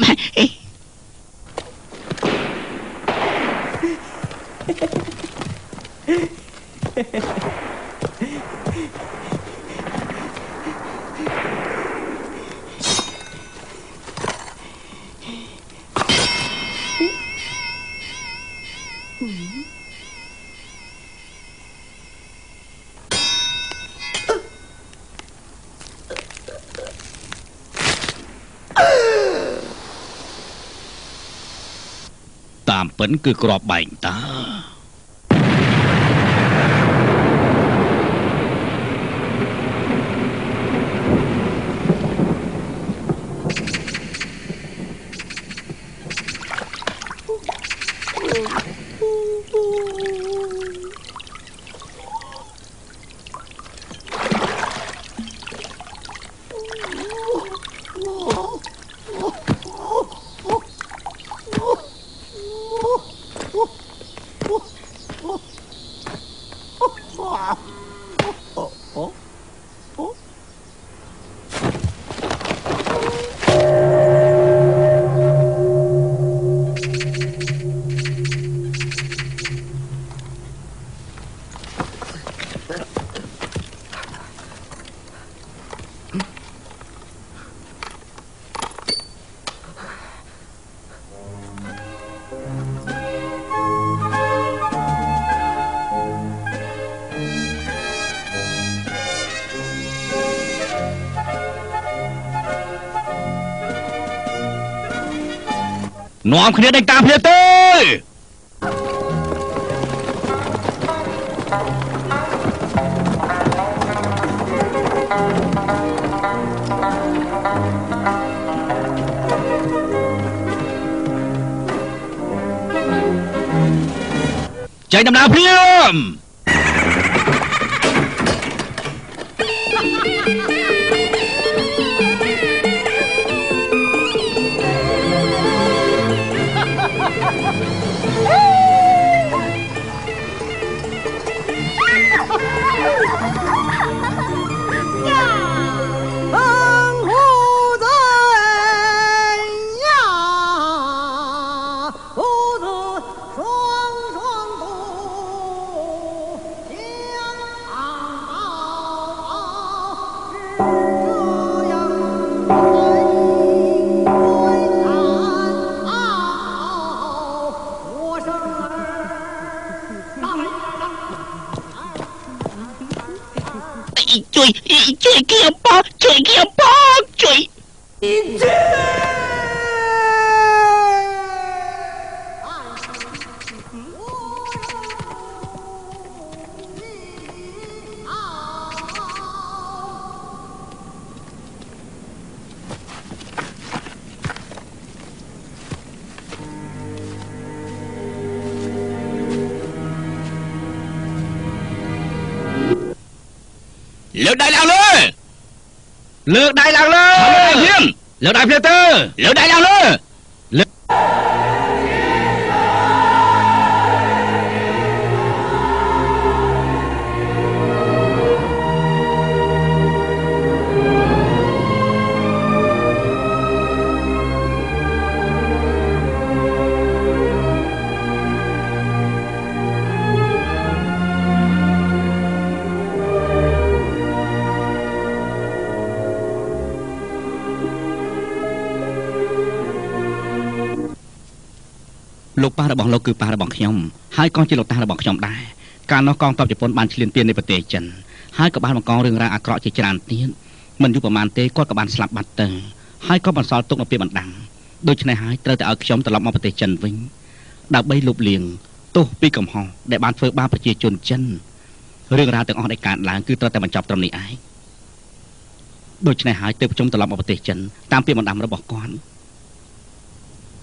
តាមពិនគឺក្របបែកតើនាំគ្នាដេញតាមគ្នាទេចេញដំណើរភ្លាមជួយគៀបបោជួយលើកដៃឡើងលើលើកដៃឡើងលើលើកដៃភ្លាមលើកដៃភ្លាមទៅលើកដៃឡើងលើលោកប៉ារបស់លោកគឺប៉ារបស់ខ្ញុំហើយក៏ជាលោកតារបស់ខ្ញុំដែរកាលនោះកងទ័ពជប៉ុនបានឈ្លានពាននៃប្រទេសចិនហើយក៏បានបង្ករឿងរ៉ាវអាក្រក់ជាច្រើនទៀតមិនយូរប៉ុន្មានទេគាត់ក៏បានស្លាប់បាត់ទៅហើយក៏បន្សល់ទុកនៅពេលបណ្ដាំដូច្នេះហើយត្រូវតែឲ្យខ្ញុំត្រឡប់មកប្រទេសចិនវិញដើម្បីលុបលាងទោសពីកំហុសដែលបានធ្វើបាបប្រជាជនចិនរឿងរ៉ាវទាំងអស់ដែលកើតឡើងគឺត្រូវតែបញ្ចប់ត្រឹមនេះឯងដូច្នេះហើយទើបខ្ញុំត្រឡប់មកប្រទេសចិនតាមពាក្យបណ្ដាំរបស់គាត់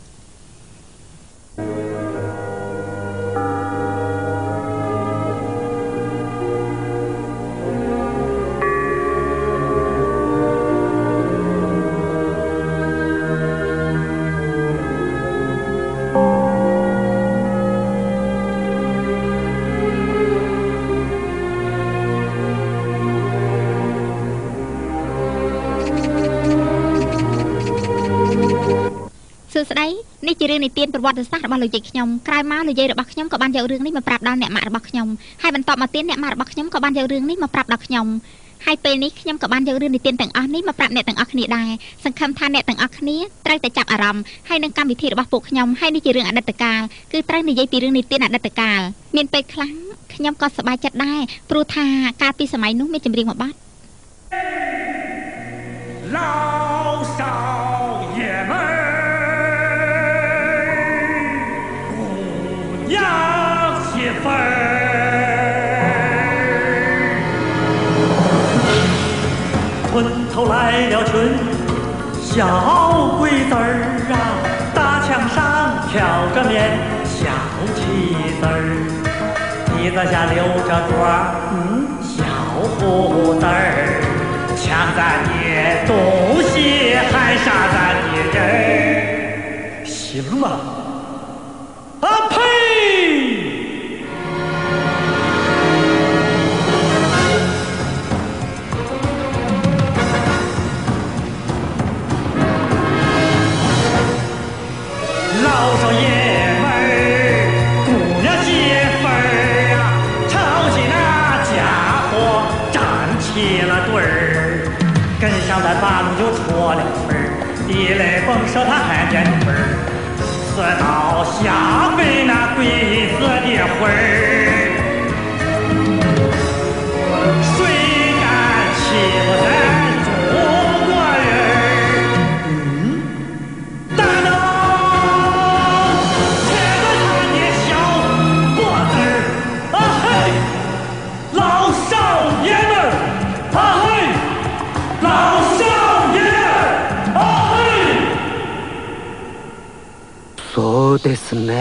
សួស្តីនេះជារឿងនិទានប្រវត្តិសាស្ត្ររបស់លោកយាយខ្ញុំក្រោយមកលោកយាយរបស់ខ្ញុំក៏បានយករឿងនេះមកប្រាប់ដល់អ្នកម៉ាក់របស់ខ្ញុំហើយបន្តមកទៀតអ្នកម៉ាក់របស់ខ្ញុំក៏បានយករឿងនេះមកប្រាប់ដល់ខ្ញុំហើយពេលនេះខ្ញុំក៏បានយករឿងនិទានទាំងអស់នេះមកប្រាប់អ្នកទាំងអស់គ្នាដែរសង្ឃឹមថាអ្នកទាំងអស់គ្នាត្រូវតែចាប់អារម្មណ៍ហើយនឹងកម្មវិធីរបស់ពួកខ្ញុំហើយនេះជារឿងអតីតកាលគឺត្រូវនិយាយពីរឿងនិទានអតីតកាលមានពេលខ្លះខ្ញុំក៏សប្បាយចិត្តដែរព្រោះថាកាលពីសម័យនោះមានចម្រៀងមួយបទ老少爷们儿，姑娘媳妇儿，村头来了群小鬼子儿啊，大墙上飘着面小旗子儿，鼻子下留着撮小胡子儿。抢咱的东西还杀咱的人，行吗？啊呸！老少爷们儿，姑娘媳妇儿啊，吵起那家伙站起了队儿。跟上咱八路就戳了腿儿，地雷风说他还变腿儿，死到下跪那鬼子的魂儿，谁敢欺负咱中国人？大刀切着他的小脖子儿，啊嘿，老少爷们儿，啊嘿。老少爷，啊嘿！ そうですね。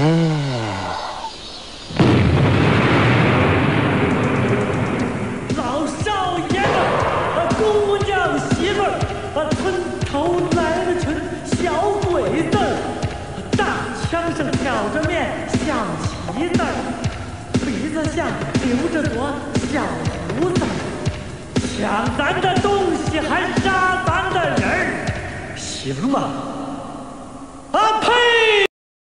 老少爷们，姑娘媳妇儿，村头来了群小鬼子，大墙上挑着面小旗子，鼻子下留着朵小胡子。抢咱的东西还杀咱的人儿，行吗？啊呸！